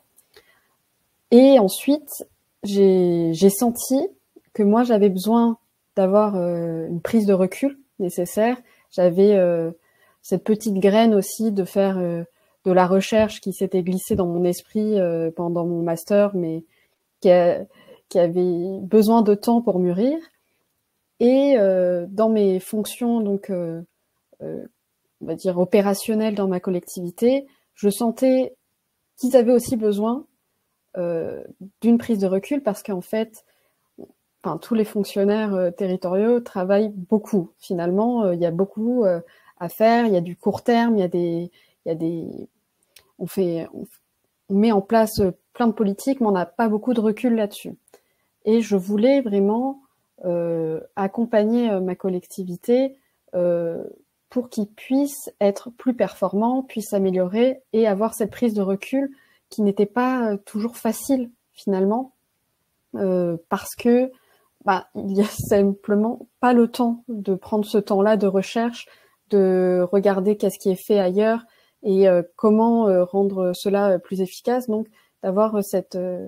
Et ensuite, j'ai, j'ai senti que moi, j'avais besoin d'avoir euh, une prise de recul nécessaire. J'avais euh, cette petite graine aussi de faire euh, de la recherche qui s'était glissée dans mon esprit euh, pendant mon master, mais qui a, qui avait besoin de temps pour mûrir. Et euh, dans mes fonctions, donc, euh, euh, on va dire opérationnelles dans ma collectivité, je sentais qu'ils avaient aussi besoin euh, d'une prise de recul parce qu'en fait, enfin, tous les fonctionnaires euh, territoriaux travaillent beaucoup. Finalement, euh, il y a beaucoup euh, à faire. Il y a du court terme, il y a des, il y a des, on fait, on, on met en place plein de politiques, mais on n'a pas beaucoup de recul là-dessus. Et je voulais vraiment euh, accompagner euh, ma collectivité euh, pour qu'ils puissent être plus performants, puissent s'améliorer et avoir cette prise de recul qui n'était pas euh, toujours facile finalement, euh, parce que bah, il y a simplement pas le temps de prendre ce temps-là de recherche, de regarder qu'est-ce qui est fait ailleurs et euh, comment euh, rendre cela plus efficace. Donc d'avoir cette euh,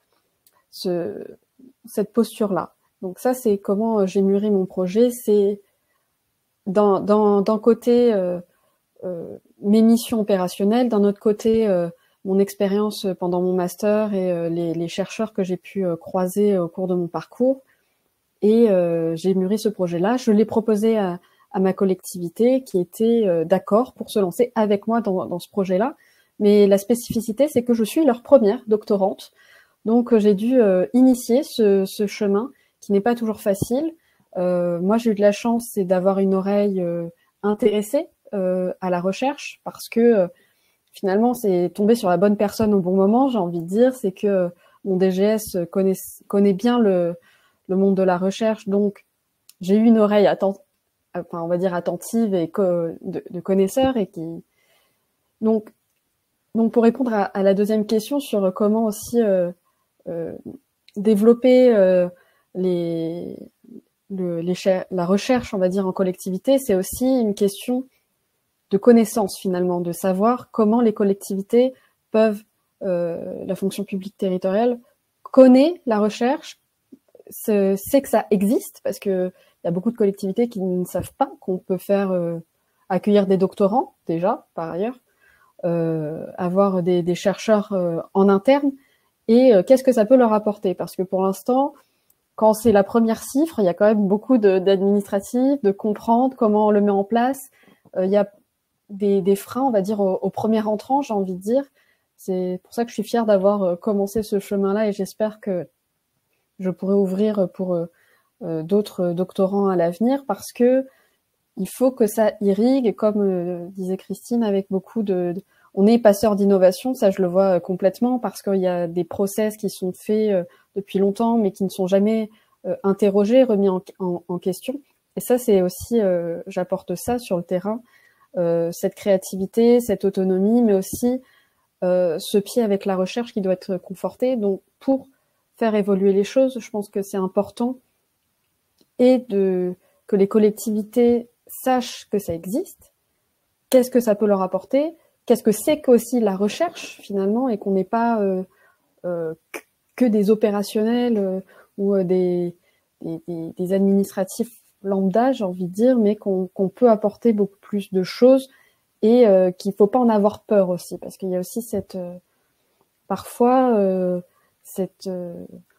ce cette posture-là. Donc ça, c'est comment j'ai mûri mon projet. C'est d'un, d'un, d'un côté euh, euh, mes missions opérationnelles, d'un autre côté euh, mon expérience pendant mon master et euh, les, les chercheurs que j'ai pu euh, croiser au cours de mon parcours. Et euh, j'ai mûri ce projet-là. Je l'ai proposé à, à ma collectivité qui était euh, d'accord pour se lancer avec moi dans, dans ce projet-là. Mais la spécificité, c'est que je suis leur première doctorante. Donc, j'ai dû euh, initier ce, ce chemin qui n'est pas toujours facile. Euh, moi, j'ai eu de la chance, c'est d'avoir une oreille euh, intéressée euh, à la recherche parce que euh, finalement, c'est tomber sur la bonne personne au bon moment, j'ai envie de dire. C'est que euh, mon D G S connaît, connaît bien le, le monde de la recherche, donc j'ai eu une oreille attentive, enfin, on va dire attentive et co de, de connaisseurs et qui donc donc pour répondre à, à la deuxième question sur comment aussi euh, euh, développer euh, les, le, les la recherche, on va dire en collectivité, c'est aussi une question de connaissance finalement, de savoir comment les collectivités peuvent, euh, la fonction publique territoriale connaît la recherche, sait que ça existe parce que il y a beaucoup de collectivités qui ne savent pas qu'on peut faire euh, accueillir des doctorants, déjà, par ailleurs, euh, avoir des, des chercheurs euh, en interne, et euh, qu'est-ce que ça peut leur apporter? Parce que pour l'instant, quand c'est la première cifre, il y a quand même beaucoup d'administratifs, de, de comprendre comment on le met en place. Euh, il y a des, des freins, on va dire, au, au premier entrant, j'ai envie de dire. C'est pour ça que je suis fière d'avoir euh, commencé ce chemin-là, et j'espère que je pourrai ouvrir pour... Euh, d'autres doctorants à l'avenir, parce que il faut que ça irrigue, et comme euh, disait Christine, avec beaucoup de, de on est passeur d'innovation, ça je le vois euh, complètement, parce qu'il y a des process qui sont faits euh, depuis longtemps, mais qui ne sont jamais euh, interrogés, remis en, en, en question. Et ça, c'est aussi, euh, j'apporte ça sur le terrain, euh, cette créativité, cette autonomie, mais aussi euh, ce pied avec la recherche qui doit être conforté. Donc, pour faire évoluer les choses, je pense que c'est important et de que les collectivités sachent que ça existe, qu'est-ce que ça peut leur apporter, qu'est-ce que c'est qu'aussi la recherche finalement, et qu'on n'est pas euh, euh, que des opérationnels euh, ou euh, des, des, des administratifs lambda, j'ai envie de dire, mais qu'on qu'on peut apporter beaucoup plus de choses, et euh, qu'il ne faut pas en avoir peur aussi, parce qu'il y a aussi cette euh, parfois euh, cette euh,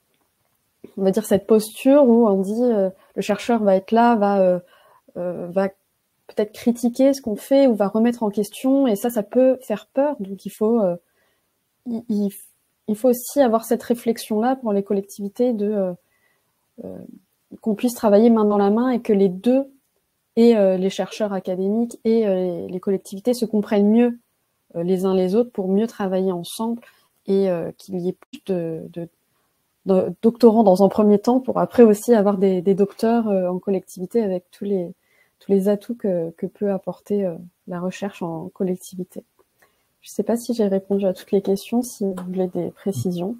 on va dire cette posture où on dit euh, le chercheur va être là, va euh, euh, va peut-être critiquer ce qu'on fait ou va remettre en question, et ça, ça peut faire peur. Donc il faut euh, il, il faut aussi avoir cette réflexion-là pour les collectivités de euh, euh, qu'on puisse travailler main dans la main, et que les deux, et euh, les chercheurs académiques et euh, les collectivités, se comprennent mieux euh, les uns les autres pour mieux travailler ensemble, et euh, qu'il y ait plus de, de doctorants dans un premier temps, pour après aussi avoir des, des docteurs euh, en collectivité, avec tous les tous les atouts que, que peut apporter euh, la recherche en collectivité. Je ne sais pas si j'ai répondu à toutes les questions, si vous voulez des précisions.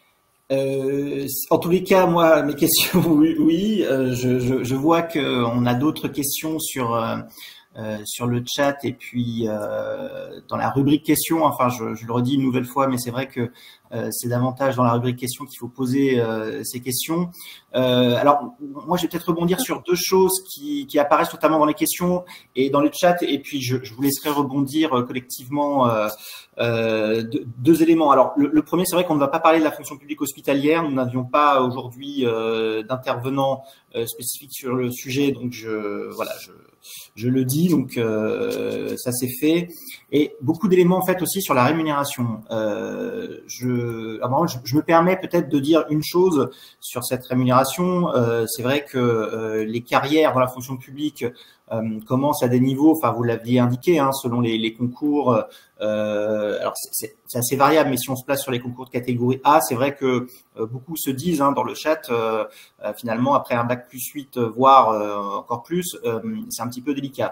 Euh, en tous les cas, moi, mes questions, oui, oui euh, je, je, je vois qu'on a d'autres questions sur euh, Euh, sur le chat, et puis euh, dans la rubrique questions. Enfin, je, je le redis une nouvelle fois, mais c'est vrai que euh, c'est davantage dans la rubrique questions qu'il faut poser euh, ces questions. Euh, alors, moi, je vais peut-être rebondir sur deux choses qui, qui apparaissent notamment dans les questions et dans le chat, et puis je, je vous laisserai rebondir euh, collectivement euh, euh, deux, deux éléments. Alors, le, le premier, c'est vrai qu'on ne va pas parler de la fonction publique hospitalière. Nous n'avions pas aujourd'hui euh, d'intervenants euh, spécifiques sur le sujet, donc je voilà, je Je le dis, donc euh, ça c'est fait. Et beaucoup d'éléments en fait aussi sur la rémunération. Euh, je, alors, je, je me permets peut-être de dire une chose sur cette rémunération. Euh, c'est vrai que euh, les carrières dans la fonction publique euh, commencent à des niveaux, enfin vous l'aviez indiqué, hein, selon les, les concours. Euh, alors c'est assez variable, mais si on se place sur les concours de catégorie A, c'est vrai que euh, beaucoup se disent hein, dans le chat, euh, euh, finalement après un bac plus huit, voire euh, encore plus, euh, c'est un petit peu délicat.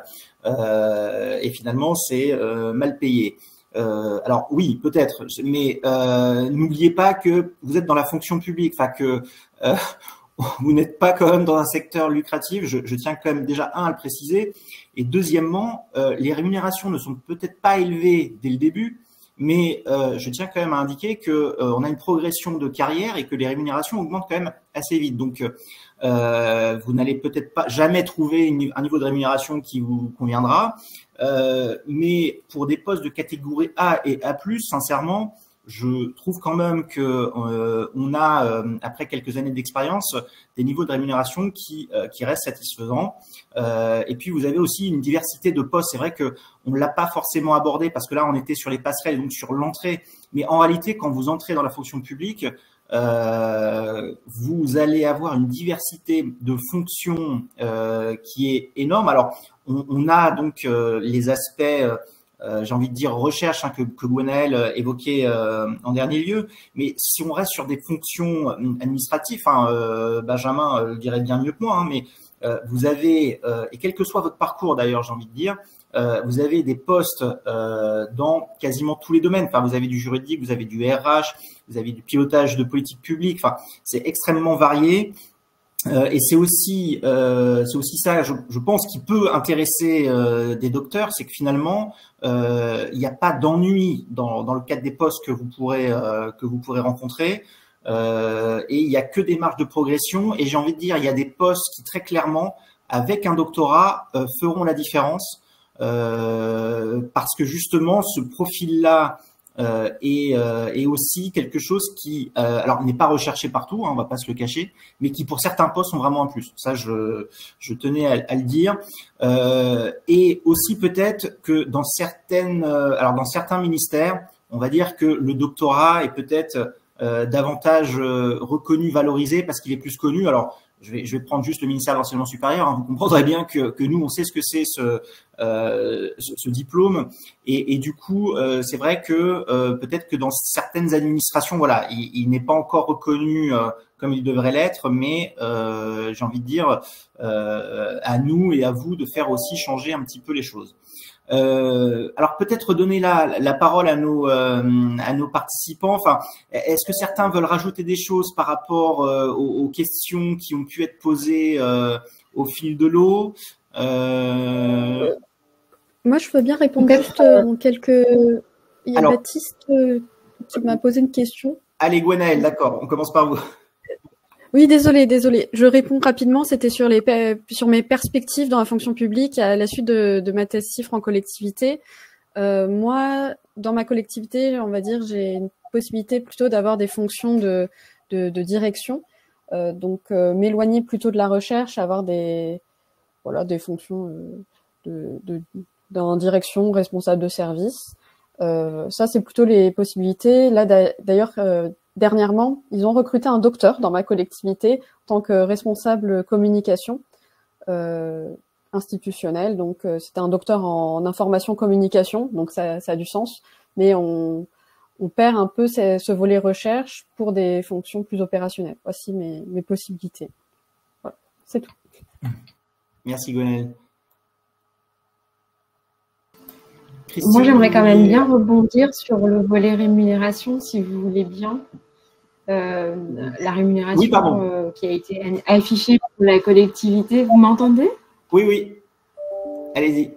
Euh, et finalement c'est euh, mal payé. Euh, alors oui, peut-être, mais euh, n'oubliez pas que vous êtes dans la fonction publique, enfin que euh, vous n'êtes pas quand même dans un secteur lucratif. Je, je tiens quand même déjà un à le préciser. Et deuxièmement, euh, les rémunérations ne sont peut-être pas élevées dès le début, mais euh, je tiens quand même à indiquer que euh, on a une progression de carrière et que les rémunérations augmentent quand même assez vite. Donc, euh, vous n'allez peut-être pas jamais trouver une, un niveau de rémunération qui vous conviendra, euh, mais pour des postes de catégorie A et A plus, sincèrement, je trouve quand même que euh, on a, euh, après quelques années d'expérience, des niveaux de rémunération qui, euh, qui restent satisfaisants. Euh, et puis, vous avez aussi une diversité de postes. C'est vrai que on ne l'a pas forcément abordé parce que là, on était sur les passerelles, donc sur l'entrée. Mais en réalité, quand vous entrez dans la fonction publique, euh, vous allez avoir une diversité de fonctions euh, qui est énorme. Alors, on, on a donc euh, les aspects euh, j'ai envie de dire recherche hein, que, que Gwenaëlle évoquait euh, en dernier lieu. Mais si on reste sur des fonctions administratives, hein, euh, Benjamin le dirait bien mieux que moi, hein, mais euh, vous avez, euh, et quel que soit votre parcours d'ailleurs, j'ai envie de dire, euh, vous avez des postes euh, dans quasiment tous les domaines. Enfin, vous avez du juridique, vous avez du R H, vous avez du pilotage de politique publique. Enfin, c'est extrêmement varié. Euh, et c'est aussi, euh, c'est aussi ça, je, je pense, qui peut intéresser euh, des docteurs, c'est que finalement, euh, il n'y a pas d'ennui dans, dans le cadre des postes que vous pourrez euh, que vous pourrez rencontrer, euh, et il n'y a que des marges de progression. Et j'ai envie de dire, il y a des postes qui très clairement, avec un doctorat, euh, feront la différence, euh, parce que justement, ce profil-là Euh, et, euh, et aussi quelque chose qui, euh, alors n'est pas recherché partout, hein, on va pas se le cacher, mais qui pour certains postes sont vraiment un plus. Ça, je, je tenais à, à le dire. Euh, et aussi peut-être que dans certaines, euh, alors dans certains ministères, on va dire que le doctorat est peut-être euh, davantage euh, reconnu, valorisé parce qu'il est plus connu. Alors Je vais, je vais prendre juste le ministère de l'enseignement supérieur. Hein. Vous comprendrez bien que, que nous, on sait ce que c'est ce, euh, ce, ce diplôme. Et, et du coup, euh, c'est vrai que euh, peut-être que dans certaines administrations, voilà, il, il n'est pas encore reconnu euh, comme il devrait l'être, mais euh, j'ai envie de dire euh, à nous et à vous de faire aussi changer un petit peu les choses. Euh, alors peut-être donner la, la parole à nos euh, à nos participants. Enfin, est-ce que certains veulent rajouter des choses par rapport euh, aux, aux questions qui ont pu être posées euh, au fil de l'eau? euh... Moi, je veux bien répondre juste euh, en quelques. Il y a alors, Baptiste euh, qui m'a posé une question. Allez, Gwenaëlle, d'accord. On commence par vous. Oui, désolé, désolé. Je réponds rapidement. C'était sur les sur mes perspectives dans la fonction publique à la suite de, de ma thèse CIFRE en collectivité. Euh, moi, dans ma collectivité, on va dire, j'ai une possibilité plutôt d'avoir des fonctions de de, de direction. Euh, donc, euh, m'éloigner plutôt de la recherche, avoir des voilà des fonctions euh, de, de dans direction, responsable de service. Euh, ça, c'est plutôt les possibilités. Là, d'ailleurs. Euh, Dernièrement, ils ont recruté un docteur dans ma collectivité en tant que responsable communication euh, institutionnelle. Donc, euh, c'était un docteur en, en information communication, donc ça, ça a du sens. Mais on, on perd un peu ce, ce volet recherche pour des fonctions plus opérationnelles. Voici mes, mes possibilités. Voilà, c'est tout. Merci Gwenaëlle. Moi, j'aimerais quand même bien rebondir sur le volet rémunération, si vous voulez bien. Euh, la rémunération oui, euh, qui a été affichée pour la collectivité. Vous m'entendez? Oui, oui. Allez-y.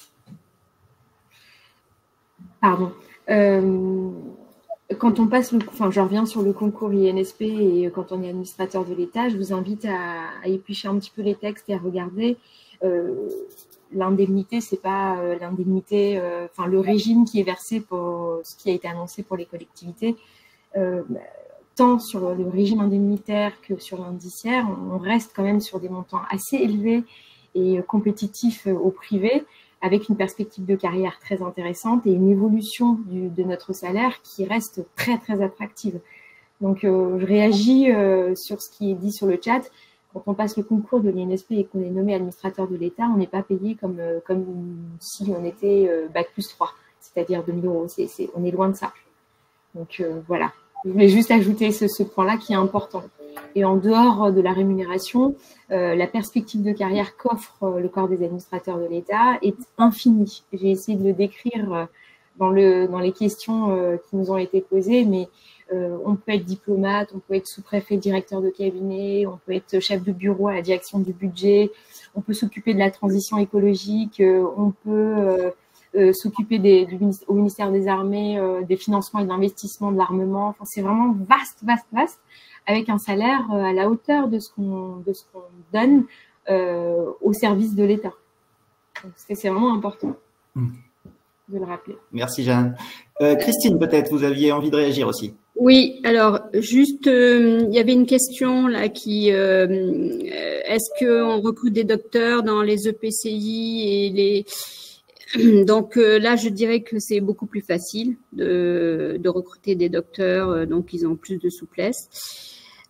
Pardon. Euh, quand on passe le, enfin, je reviens sur le concours I N S P et quand on est administrateur de l'État, je vous invite à, à éplucher un petit peu les textes et à regarder. Euh, l'indemnité, c'est pas euh, l'indemnité, euh, enfin le régime qui est versé pour ce qui a été annoncé pour les collectivités. Euh, tant sur le régime indemnitaire que sur l'indiciaire, on reste quand même sur des montants assez élevés et compétitifs au privé, avec une perspective de carrière très intéressante et une évolution du, de notre salaire qui reste très, très attractive. Donc, euh, je réagis euh, sur ce qui est dit sur le chat. Quand on passe le concours de l'I N S P et qu'on est nommé administrateur de l'État, on n'est pas payé comme, euh, comme si on était euh, bac plus trois, c'est-à-dire deux mille euros. C'est, c'est, on est loin de ça. Donc, euh, voilà. Je voulais juste ajouter ce, ce point-là qui est important. Et en dehors de la rémunération, euh, la perspective de carrière qu'offre euh, le corps des administrateurs de l'État est infinie. J'ai essayé de le décrire euh, dans, le, dans les questions euh, qui nous ont été posées, mais euh, on peut être diplomate, on peut être sous-préfet, directeur de cabinet, on peut être chef de bureau à la direction du budget, on peut s'occuper de la transition écologique, euh, on peut... Euh, Euh, s'occuper des, du, au ministère des Armées, euh, des financements et de l'investissement de l'armement. Enfin, c'est vraiment vaste, vaste, vaste, avec un salaire euh, à la hauteur de ce qu'on, de ce qu'on donne euh, au service de l'État. Donc, c'est, c'est vraiment important mmh. de le rappeler. Merci Jeanne. Euh, Christine, peut-être, vous aviez envie de réagir aussi. Oui, alors juste, euh, il y avait une question là qui, euh, est-ce qu'on recrute des docteurs dans les E P C I et les Donc euh, là, je dirais que c'est beaucoup plus facile de, de recruter des docteurs, euh, donc ils ont plus de souplesse.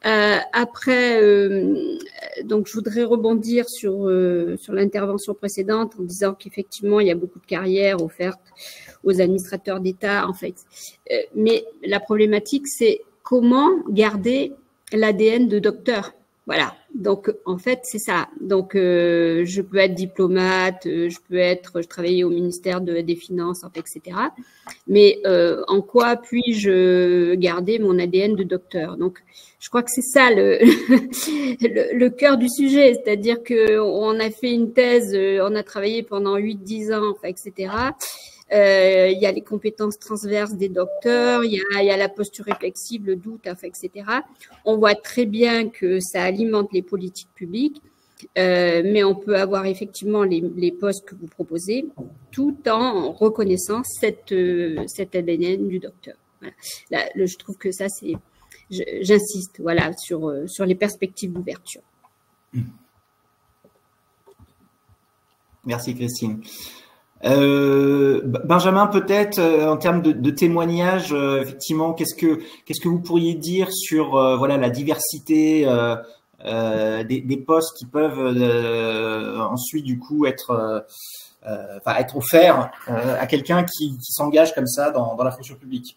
Euh, après, euh, donc je voudrais rebondir sur euh, sur l'intervention précédente en disant qu'effectivement il y a beaucoup de carrières offertes aux administrateurs d'État en fait. Euh, mais la problématique c'est comment garder l'A D N de docteur. Voilà. Donc en fait c'est ça. Donc euh, je peux être diplomate, euh, je peux être, je travaillais au ministère de, des Finances, en fait, et cetera. Mais euh, en quoi puis-je garder mon A D N de docteur? Donc je crois que c'est ça le, le, le cœur du sujet, c'est-à-dire que on a fait une thèse, on a travaillé pendant huit dix ans, enfin, et cetera. Euh, il y a les compétences transverses des docteurs, il y a, il y a la posture réflexive, le doute, enfin, et cetera. On voit très bien que ça alimente les politiques publiques, euh, mais on peut avoir effectivement les, les postes que vous proposez, tout en reconnaissant cette, euh, cette A D N du docteur. Voilà. Là, le, je trouve que ça, c'est, j'insiste, voilà, sur, euh, sur les perspectives d'ouverture. Merci Christine. Euh, Benjamin, peut-être euh, en termes de, de témoignages, euh, effectivement, qu'est-ce que qu'est-ce que vous pourriez dire sur euh, voilà la diversité euh, euh, des, des postes qui peuvent euh, ensuite du coup être euh, euh, enfin, être offerts euh, à quelqu'un qui, qui s'engage comme ça dans, dans la fonction publique?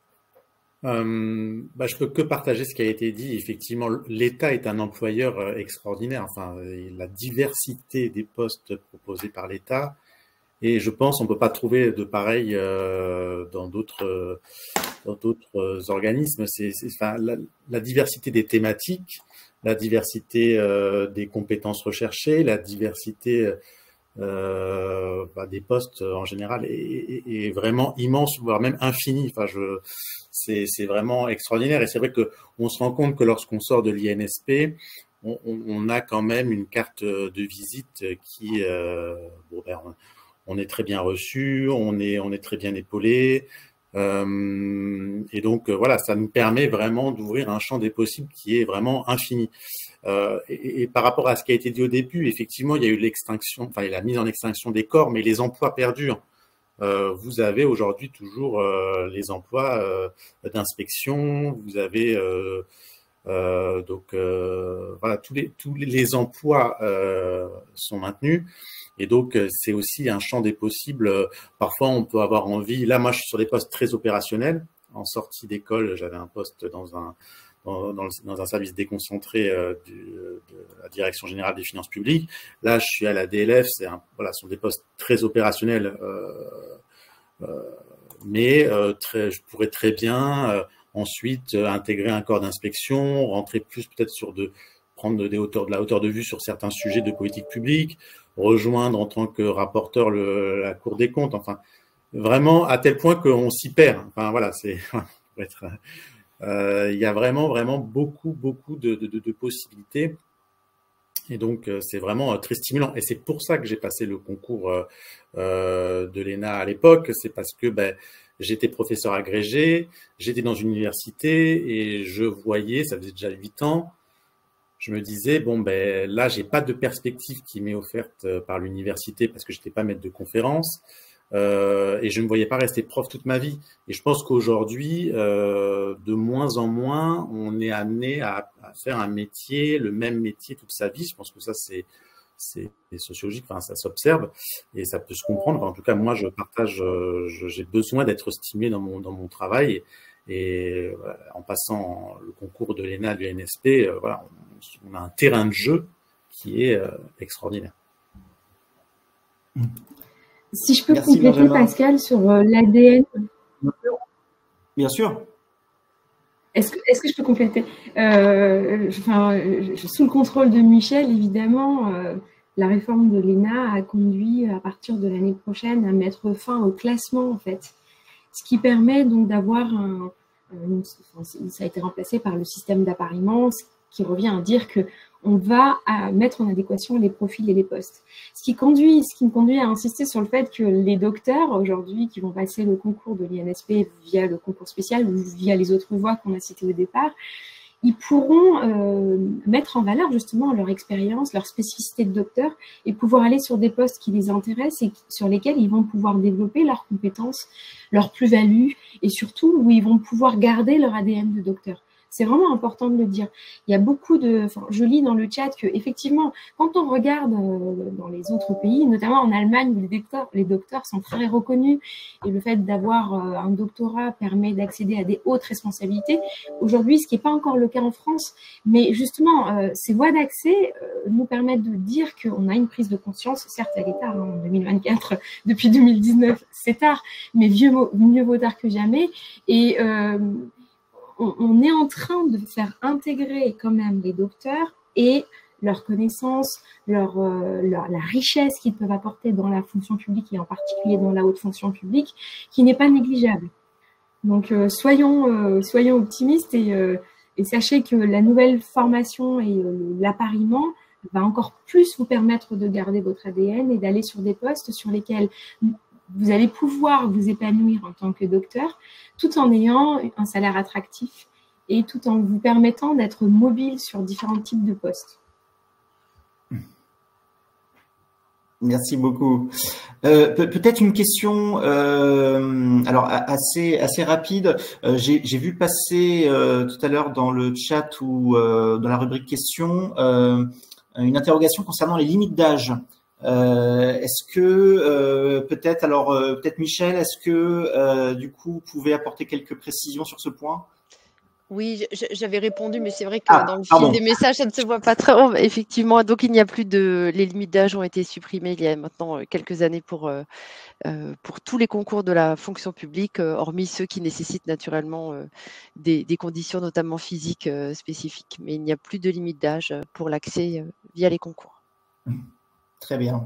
Euh, bah, je peux que partager ce qui a été dit. Effectivement, l'État est un employeur extraordinaire. Enfin, la diversité des postes proposés par l'État. Et je pense qu'on ne peut pas trouver de pareil euh, dans d'autres dans d'autres organismes. C'est, c'est, enfin, la, la diversité des thématiques, la diversité euh, des compétences recherchées, la diversité euh, bah, des postes en général est, est, est vraiment immense, voire même infinie. Enfin, je, c'est, c'est vraiment extraordinaire. Et c'est vrai que on se rend compte que lorsqu'on sort de l'I N S P, on, on, on a quand même une carte de visite qui, euh, bon, ben, on, on est très bien reçu, on est, on est très bien épaulé. Euh, et donc, euh, voilà, ça nous permet vraiment d'ouvrir un champ des possibles qui est vraiment infini. Euh, et, et par rapport à ce qui a été dit au début, effectivement, il y a eu l'extinction, enfin, la mise en extinction des corps, mais les emplois perdurent. Euh, vous avez aujourd'hui toujours euh, les emplois euh, d'inspection, vous avez euh, euh, donc euh, voilà, tous les tous les emplois euh, sont maintenus. Et donc, c'est aussi un champ des possibles. Parfois, on peut avoir envie. Là, moi, je suis sur des postes très opérationnels. En sortie d'école, j'avais un poste dans un, dans, dans, le, dans un service déconcentré euh, du, de la Direction générale des finances publiques. Là, je suis à la D L F. C'est un, voilà, ce sont des postes très opérationnels. Euh, euh, mais euh, très, je pourrais très bien euh, ensuite euh, intégrer un corps d'inspection, rentrer plus peut-être sur de prendre des hauteurs, de la hauteur de vue sur certains sujets de politique publique, rejoindre en tant que rapporteur le, la Cour des comptes, enfin, vraiment à tel point qu'on s'y perd. Enfin, voilà, c'est, être, euh, il y a vraiment, vraiment beaucoup, beaucoup de, de, de possibilités. Et donc, c'est vraiment très stimulant. Et c'est pour ça que j'ai passé le concours euh, de l'E N A à l'époque. C'est parce que ben, j'étais professeur agrégé, j'étais dans une université et je voyais, ça faisait déjà huit ans, je me disais, bon, ben là, j'ai pas de perspective qui m'est offerte par l'université parce que j'étais pas maître de conférence euh, et je ne me voyais pas rester prof toute ma vie. Et je pense qu'aujourd'hui, euh, de moins en moins, on est amené à, à faire un métier, le même métier toute sa vie. Je pense que ça, c'est c'est sociologique, enfin, ça s'observe et ça peut se comprendre. Enfin, en tout cas, moi, je partage, je, j'ai besoin d'être stimulé dans mon, dans mon travail. Et, et voilà, en passant le concours de l'E N A, de l'U N S P, euh, voilà, on, on a un terrain de jeu qui est euh, extraordinaire. Si je peux Merci, compléter, Benjamin. Pascal, sur euh, l'A D N. Bien sûr. Est-ce que, est-ce que je peux compléter euh, enfin, je, Sous le contrôle de Michel, évidemment, euh, la réforme de l'E N A a conduit à partir de l'année prochaine à mettre fin au classement, en fait. Ce qui permet donc d'avoir un, un, ça a été remplacé par le système d'appariement, ce qui revient à dire que on va à mettre en adéquation les profils et les postes. Ce qui conduit, ce qui me conduit à insister sur le fait que les docteurs aujourd'hui qui vont passer le concours de l'I N S P via le concours spécial ou via les autres voies qu'on a citées au départ, ils pourront euh, mettre en valeur justement leur expérience, leur spécificité de docteur et pouvoir aller sur des postes qui les intéressent et sur lesquels ils vont pouvoir développer leurs compétences, leurs plus-values et surtout où ils vont pouvoir garder leur A D N de docteur. C'est vraiment important de le dire. Il y a beaucoup de, enfin, je lis dans le chat que effectivement, quand on regarde euh, dans les autres pays, notamment en Allemagne où les docteurs, les docteurs sont très reconnus et le fait d'avoir euh, un doctorat permet d'accéder à des hautes responsabilités. Aujourd'hui, ce qui n'est pas encore le cas en France, mais justement, euh, ces voies d'accès euh, nous permettent de dire qu'on a une prise de conscience. Certes, elle est tard, hein, en deux mille vingt-quatre, depuis deux mille dix-neuf, c'est tard, mais mieux, mieux vaut tard que jamais. Et euh, on, on est en train de faire intégrer quand même les docteurs et leurs connaissances, leur, euh, leur, la richesse qu'ils peuvent apporter dans la fonction publique et en particulier dans la haute fonction publique, qui n'est pas négligeable. Donc, euh, soyons, euh, soyons optimistes et, euh, et sachez que la nouvelle formation et euh, l'appariement va encore plus vous permettre de garder votre A D N et d'aller sur des postes sur lesquels vous allez pouvoir vous épanouir en tant que docteur, tout en ayant un salaire attractif et tout en vous permettant d'être mobile sur différents types de postes. Merci beaucoup. Euh, pe- peut-être une question, euh, alors assez assez rapide. Euh, j'ai, j'ai vu passer euh, tout à l'heure dans le chat ou euh, dans la rubrique questions euh, une interrogation concernant les limites d'âge. Euh, est-ce que euh, peut-être alors euh, peut-être Michel, est-ce que euh, du coup vous pouvez apporter quelques précisions sur ce point? Oui, j'avais répondu, mais c'est vrai que Ah, dans le pardon. fil des messages, ça ne se voit pas trop. Effectivement, donc il n'y a plus de… Les limites d'âge ont été supprimées il y a maintenant quelques années pour, euh, pour tous les concours de la fonction publique, euh, hormis ceux qui nécessitent naturellement euh, des, des conditions, notamment physiques, euh, spécifiques. Mais il n'y a plus de limite d'âge pour l'accès euh, via les concours. Très bien.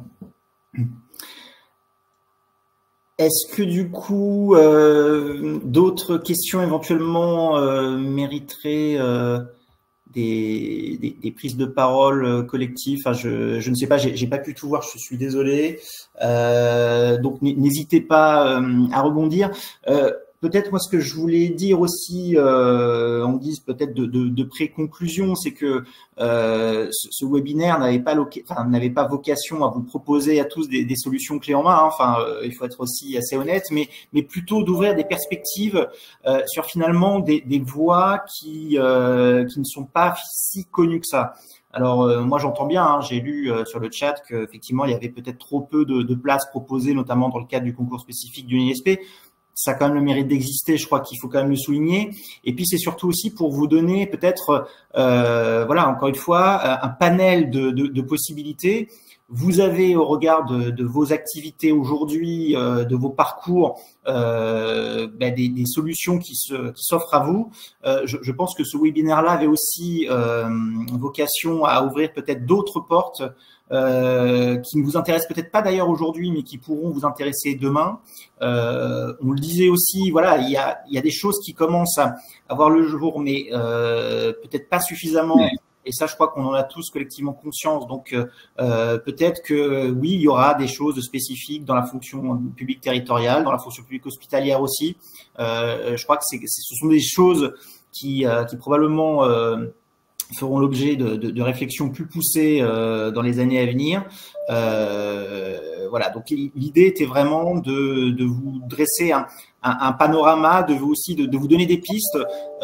Est-ce que du coup, euh, d'autres questions éventuellement euh, mériteraient euh, des, des, des prises de parole euh, collectives? Enfin, je, je ne sais pas, j'ai, j'ai pas pu tout voir, je suis désolé. Euh, donc n'hésitez pas euh, à rebondir. Euh, Peut-être moi ce que je voulais dire aussi, euh, on dit peut-être de, de, de pré-conclusion, c'est que euh, ce, ce webinaire n'avait pas, enfin, n'avait pas vocation à vous proposer à tous des, des solutions clés en main. Hein. Enfin, euh, il faut être aussi assez honnête, mais, mais plutôt d'ouvrir des perspectives euh, sur finalement des, des voies qui, euh, qui ne sont pas si connues que ça. Alors euh, moi j'entends bien, hein, j'ai lu euh, sur le chat qu'effectivement il y avait peut-être trop peu de, de places proposées, notamment dans le cadre du concours spécifique du N I S P. Ça a quand même le mérite d'exister, je crois qu'il faut quand même le souligner. Et puis c'est surtout aussi pour vous donner peut-être, euh, voilà, encore une fois, un panel de, de, de possibilités. Vous avez au regard de, de vos activités aujourd'hui, euh, de vos parcours, euh, ben des, des solutions qui, se, qui s'offrent à vous. Euh, je, je pense que ce webinaire-là avait aussi euh, vocation à ouvrir peut-être d'autres portes euh, qui ne vous intéressent peut-être pas d'ailleurs aujourd'hui, mais qui pourront vous intéresser demain. Euh, on le disait aussi, voilà, il y a, il y a des choses qui commencent à, à voir le jour, mais euh, peut-être pas suffisamment. Et ça, je crois qu'on en a tous collectivement conscience. Donc, euh, peut-être que oui, il y aura des choses spécifiques dans la fonction publique territoriale, dans la fonction publique hospitalière aussi. Euh, je crois que c'est, ce sont des choses qui, euh, qui probablement euh, feront l'objet de, de, de réflexions plus poussées euh, dans les années à venir. Euh, voilà. Donc, l'idée était vraiment de, de vous dresser un, un, un panorama, de vous aussi de, de vous donner des pistes.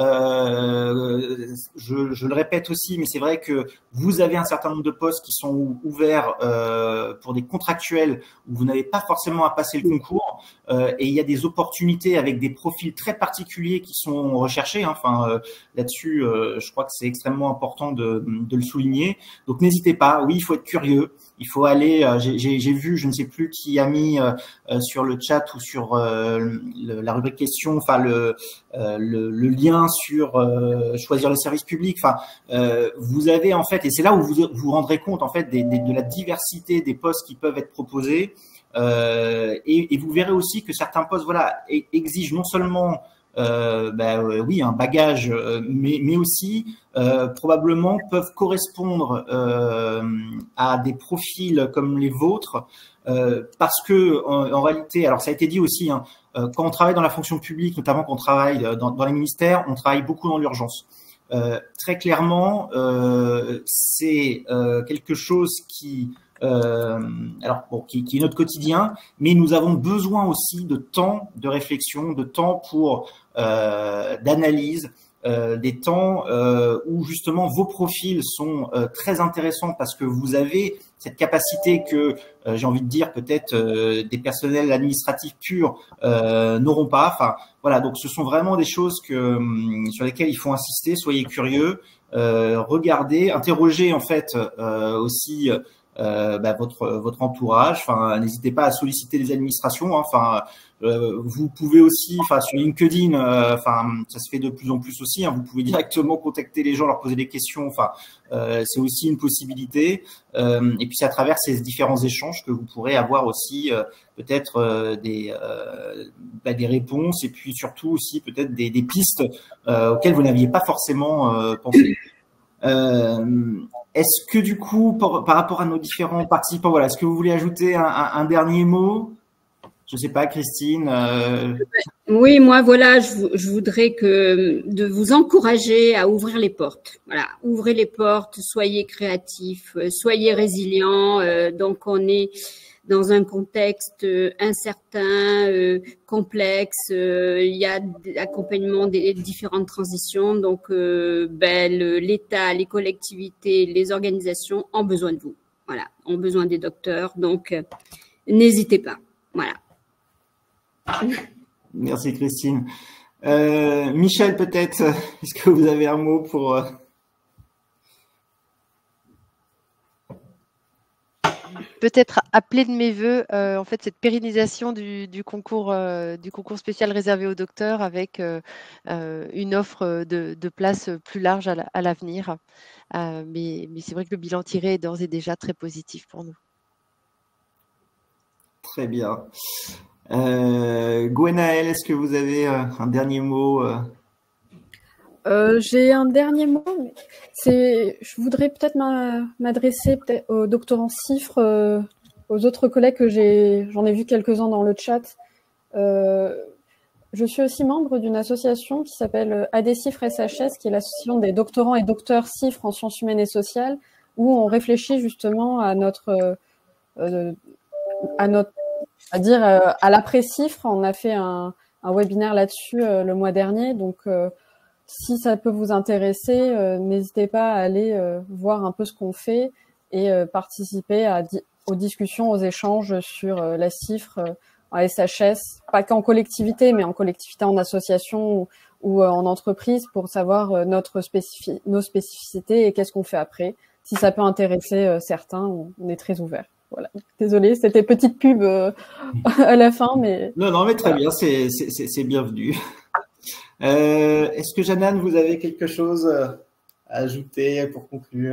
Euh, je, je le répète aussi, mais c'est vrai que vous avez un certain nombre de postes qui sont ouverts euh, pour des contractuels où vous n'avez pas forcément à passer le concours, euh, et il y a des opportunités avec des profils très particuliers qui sont recherchés. Hein. Enfin, euh, là-dessus, euh, je crois que c'est extrêmement important de, de le souligner. Donc, n'hésitez pas. Oui, il faut être curieux. Il faut aller. Euh, j'ai, j'ai vu, je ne sais plus qui a mis euh, sur le chat ou sur euh, le, la rubrique questions, enfin le, euh, le, le lien sur euh, choisir le service public. Enfin, euh, vous avez en fait, et c'est là où vous vous rendrez compte en fait des, des, de la diversité des postes qui peuvent être proposés, euh, et, et vous verrez aussi que certains postes, voilà, exigent non seulement Euh, ben euh, oui, un bagage, euh, mais, mais aussi euh, probablement peuvent correspondre euh, à des profils comme les vôtres, euh, parce que en, en réalité, alors ça a été dit aussi, hein, euh, quand on travaille dans la fonction publique, notamment quand on travaille dans, dans les ministères, on travaille beaucoup dans l'urgence. Euh, très clairement, euh, c'est euh, quelque chose qui Euh, alors bon, qui, qui est notre quotidien, mais nous avons besoin aussi de temps de réflexion, de temps pour euh, d'analyse, euh, des temps euh, où justement vos profils sont euh, très intéressants parce que vous avez cette capacité que euh, j'ai envie de dire peut-être euh, des personnels administratifs purs euh, n'auront pas. Enfin voilà, donc ce sont vraiment des choses que sur lesquelles il faut insister. Soyez curieux, euh, regardez, interrogez en fait euh, aussi euh, bah, votre votre entourage. Enfin, n'hésitez pas à solliciter les administrations. Hein. Enfin, euh, vous pouvez aussi, enfin sur LinkedIn, euh, enfin ça se fait de plus en plus aussi. Hein, vous pouvez directement contacter les gens, leur poser des questions. Enfin, euh, c'est aussi une possibilité. Euh, et puis c'est à travers ces différents échanges que vous pourrez avoir aussi euh, peut-être euh, des euh, bah, des réponses et puis surtout aussi peut-être des, des pistes euh, auxquelles vous n'aviez pas forcément euh, pensé. Euh, est-ce que du coup, par, par rapport à nos différents participants, voilà, est-ce que vous voulez ajouter un, un, un dernier mot? Je sais pas, Christine. Euh... Oui, moi, voilà, je, je voudrais que de vous encourager à ouvrir les portes. Voilà, ouvrez les portes, soyez créatifs, soyez résilients. Euh, donc, on est dans un contexte incertain, euh, complexe. Euh, il y a l'accompagnement des différentes transitions. Donc, euh, ben, l'État, les collectivités, les organisations ont besoin de vous. Voilà, ont besoin des docteurs. Donc, euh, n'hésitez pas. Voilà. Merci Christine. Euh, Michel, peut-être, est-ce que vous avez un mot pour... Euh... Peut-être appeler de mes voeux euh, en fait cette pérennisation du, du concours euh, du concours spécial réservé aux docteurs avec euh, euh, une offre de, de places plus large à l'avenir. Euh, mais mais c'est vrai que le bilan tiré est d'ores et déjà très positif pour nous. Très bien. Euh, Gwenaëlle, est-ce que vous avez euh, un dernier mot euh... Euh, J'ai un dernier mot. C'est, je voudrais peut-être m'adresser peut-être aux doctorants CIFRE, euh, aux autres collègues que j'ai, j'en ai vu quelques-uns dans le chat. Euh, je suis aussi membre d'une association qui s'appelle A D CIFRE S H S, qui est l'association des doctorants et docteurs CIFRE en sciences humaines et sociales, où on réfléchit justement à notre, euh, à notre, à dire euh, à l'après-CIFRE. On a fait un, un webinaire là-dessus euh, le mois dernier, donc euh, si ça peut vous intéresser, euh, n'hésitez pas à aller euh, voir un peu ce qu'on fait et euh, participer à di aux discussions, aux échanges sur euh, la CIFRE euh, en S H S, pas qu'en collectivité, mais en collectivité, en association ou, ou euh, en entreprise, pour savoir euh, notre spécifi nos spécificités et qu'est-ce qu'on fait après. Si ça peut intéresser euh, certains, on, on est très ouvert. Voilà. Désolée, c'était petite pub euh, à la fin, mais... Non, non, mais très voilà. bien, c'est bienvenu. Euh, Est-ce que Jeanne, vous avez quelque chose à ajouter pour conclure?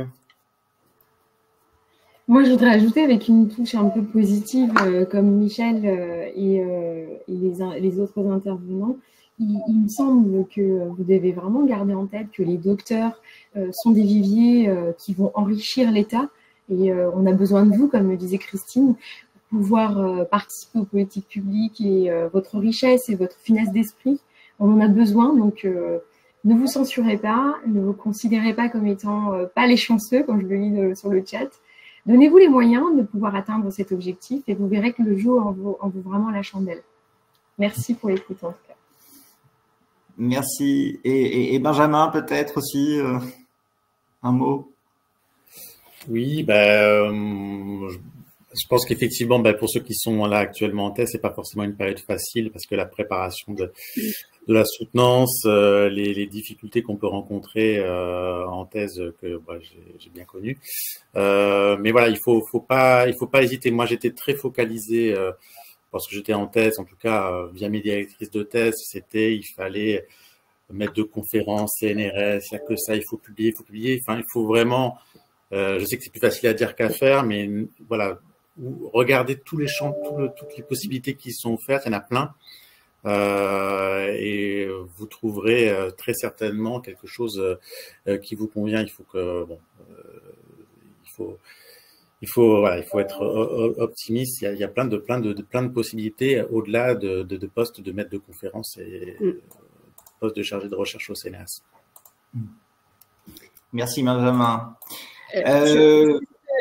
Moi, je voudrais ajouter avec une touche un peu positive, euh, comme Michel euh, et, euh, et les, les autres intervenants. Il, il me semble que vous devez vraiment garder en tête que les docteurs euh, sont des viviers euh, qui vont enrichir l'État. Et euh, on a besoin de vous, comme le disait Christine, pour pouvoir euh, participer aux politiques publiques et euh, votre richesse et votre finesse d'esprit. On en a besoin, donc euh, ne vous censurez pas, ne vous considérez pas comme étant euh, pas les chanceux, comme je le lis de, sur le chat. Donnez-vous les moyens de pouvoir atteindre cet objectif et vous verrez que le jeu en vaut, en vaut vraiment la chandelle. Merci pour l'écoute en tout cas. Merci. Et, et, et Benjamin, peut-être aussi euh, un mot? Oui, ben, euh, je pense qu'effectivement, ben, pour ceux qui sont là actuellement en thèse, c'est pas forcément une période facile parce que la préparation de, de la soutenance, euh, les, les difficultés qu'on peut rencontrer euh, en thèse que bah, j'ai bien connues. Euh, mais voilà, il faut, faut pas, il faut pas hésiter. Moi, j'étais très focalisé euh, parce que j'étais en thèse, en tout cas euh, via mes directrices de thèse, c'était il fallait mettre de conférences, C N R S, il n'y a que ça, il faut publier, il faut publier. Enfin, il faut vraiment. Euh, je sais que c'est plus facile à dire qu'à faire, mais voilà, regardez tous les champs, tout le, toutes les possibilités qui sont offertes, il y en a plein, euh, et vous trouverez euh, très certainement quelque chose euh, qui vous convient. Il faut que, bon, euh, il faut, il faut, voilà, il faut être optimiste. Il y a, il y a plein de, plein de, de plein de possibilités au-delà de, de, de postes de maître de conférence et mm. postes de chargé de recherche au C N R S. Merci Benjamin. Euh,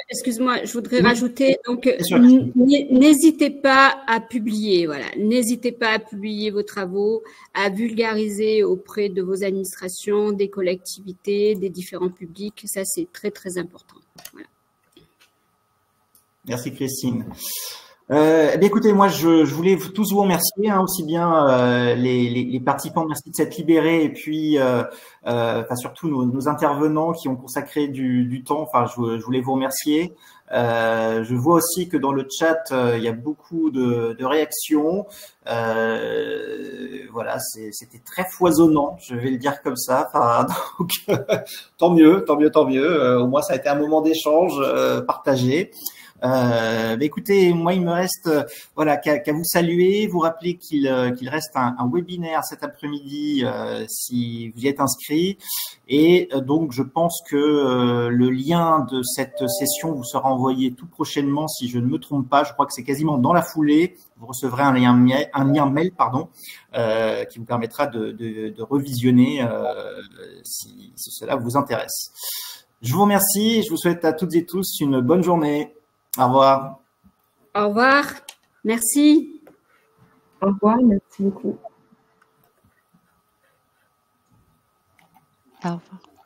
excuse-moi, je voudrais oui. rajouter, donc n'hésitez pas à publier, voilà, n'hésitez pas à publier vos travaux, à vulgariser auprès de vos administrations, des collectivités, des différents publics, ça c'est très très important. Voilà. Merci Christine. Euh, eh bien, écoutez, moi, je, je voulais tous vous remercier, hein, aussi bien euh, les, les, les participants, merci de s'être libérés, et puis, euh, euh, enfin, surtout nos, nos intervenants qui ont consacré du, du temps. Enfin, je, je voulais vous remercier. Euh, je vois aussi que dans le chat, euh, il y a beaucoup de, de réactions. Euh, voilà, c'était très foisonnant, je vais le dire comme ça. Enfin, donc, tant mieux, tant mieux, tant mieux. Euh, au moins, ça a été un moment d'échange euh, partagé. Euh, bah écoutez, moi il me reste euh, voilà qu'à qu'à vous saluer, vous rappeler qu'il euh, qu'il reste un, un webinaire cet après-midi euh, si vous y êtes inscrit, et euh, donc je pense que euh, le lien de cette session vous sera envoyé tout prochainement, si je ne me trompe pas. Je crois que c'est quasiment dans la foulée. Vous recevrez un lien mail, un lien mail pardon, euh, qui vous permettra de, de, de revisionner euh, si, si cela vous intéresse. Je vous remercie et je vous souhaite à toutes et tous une bonne journée. Au revoir. Au revoir. Merci. Au revoir. Merci beaucoup. Au revoir.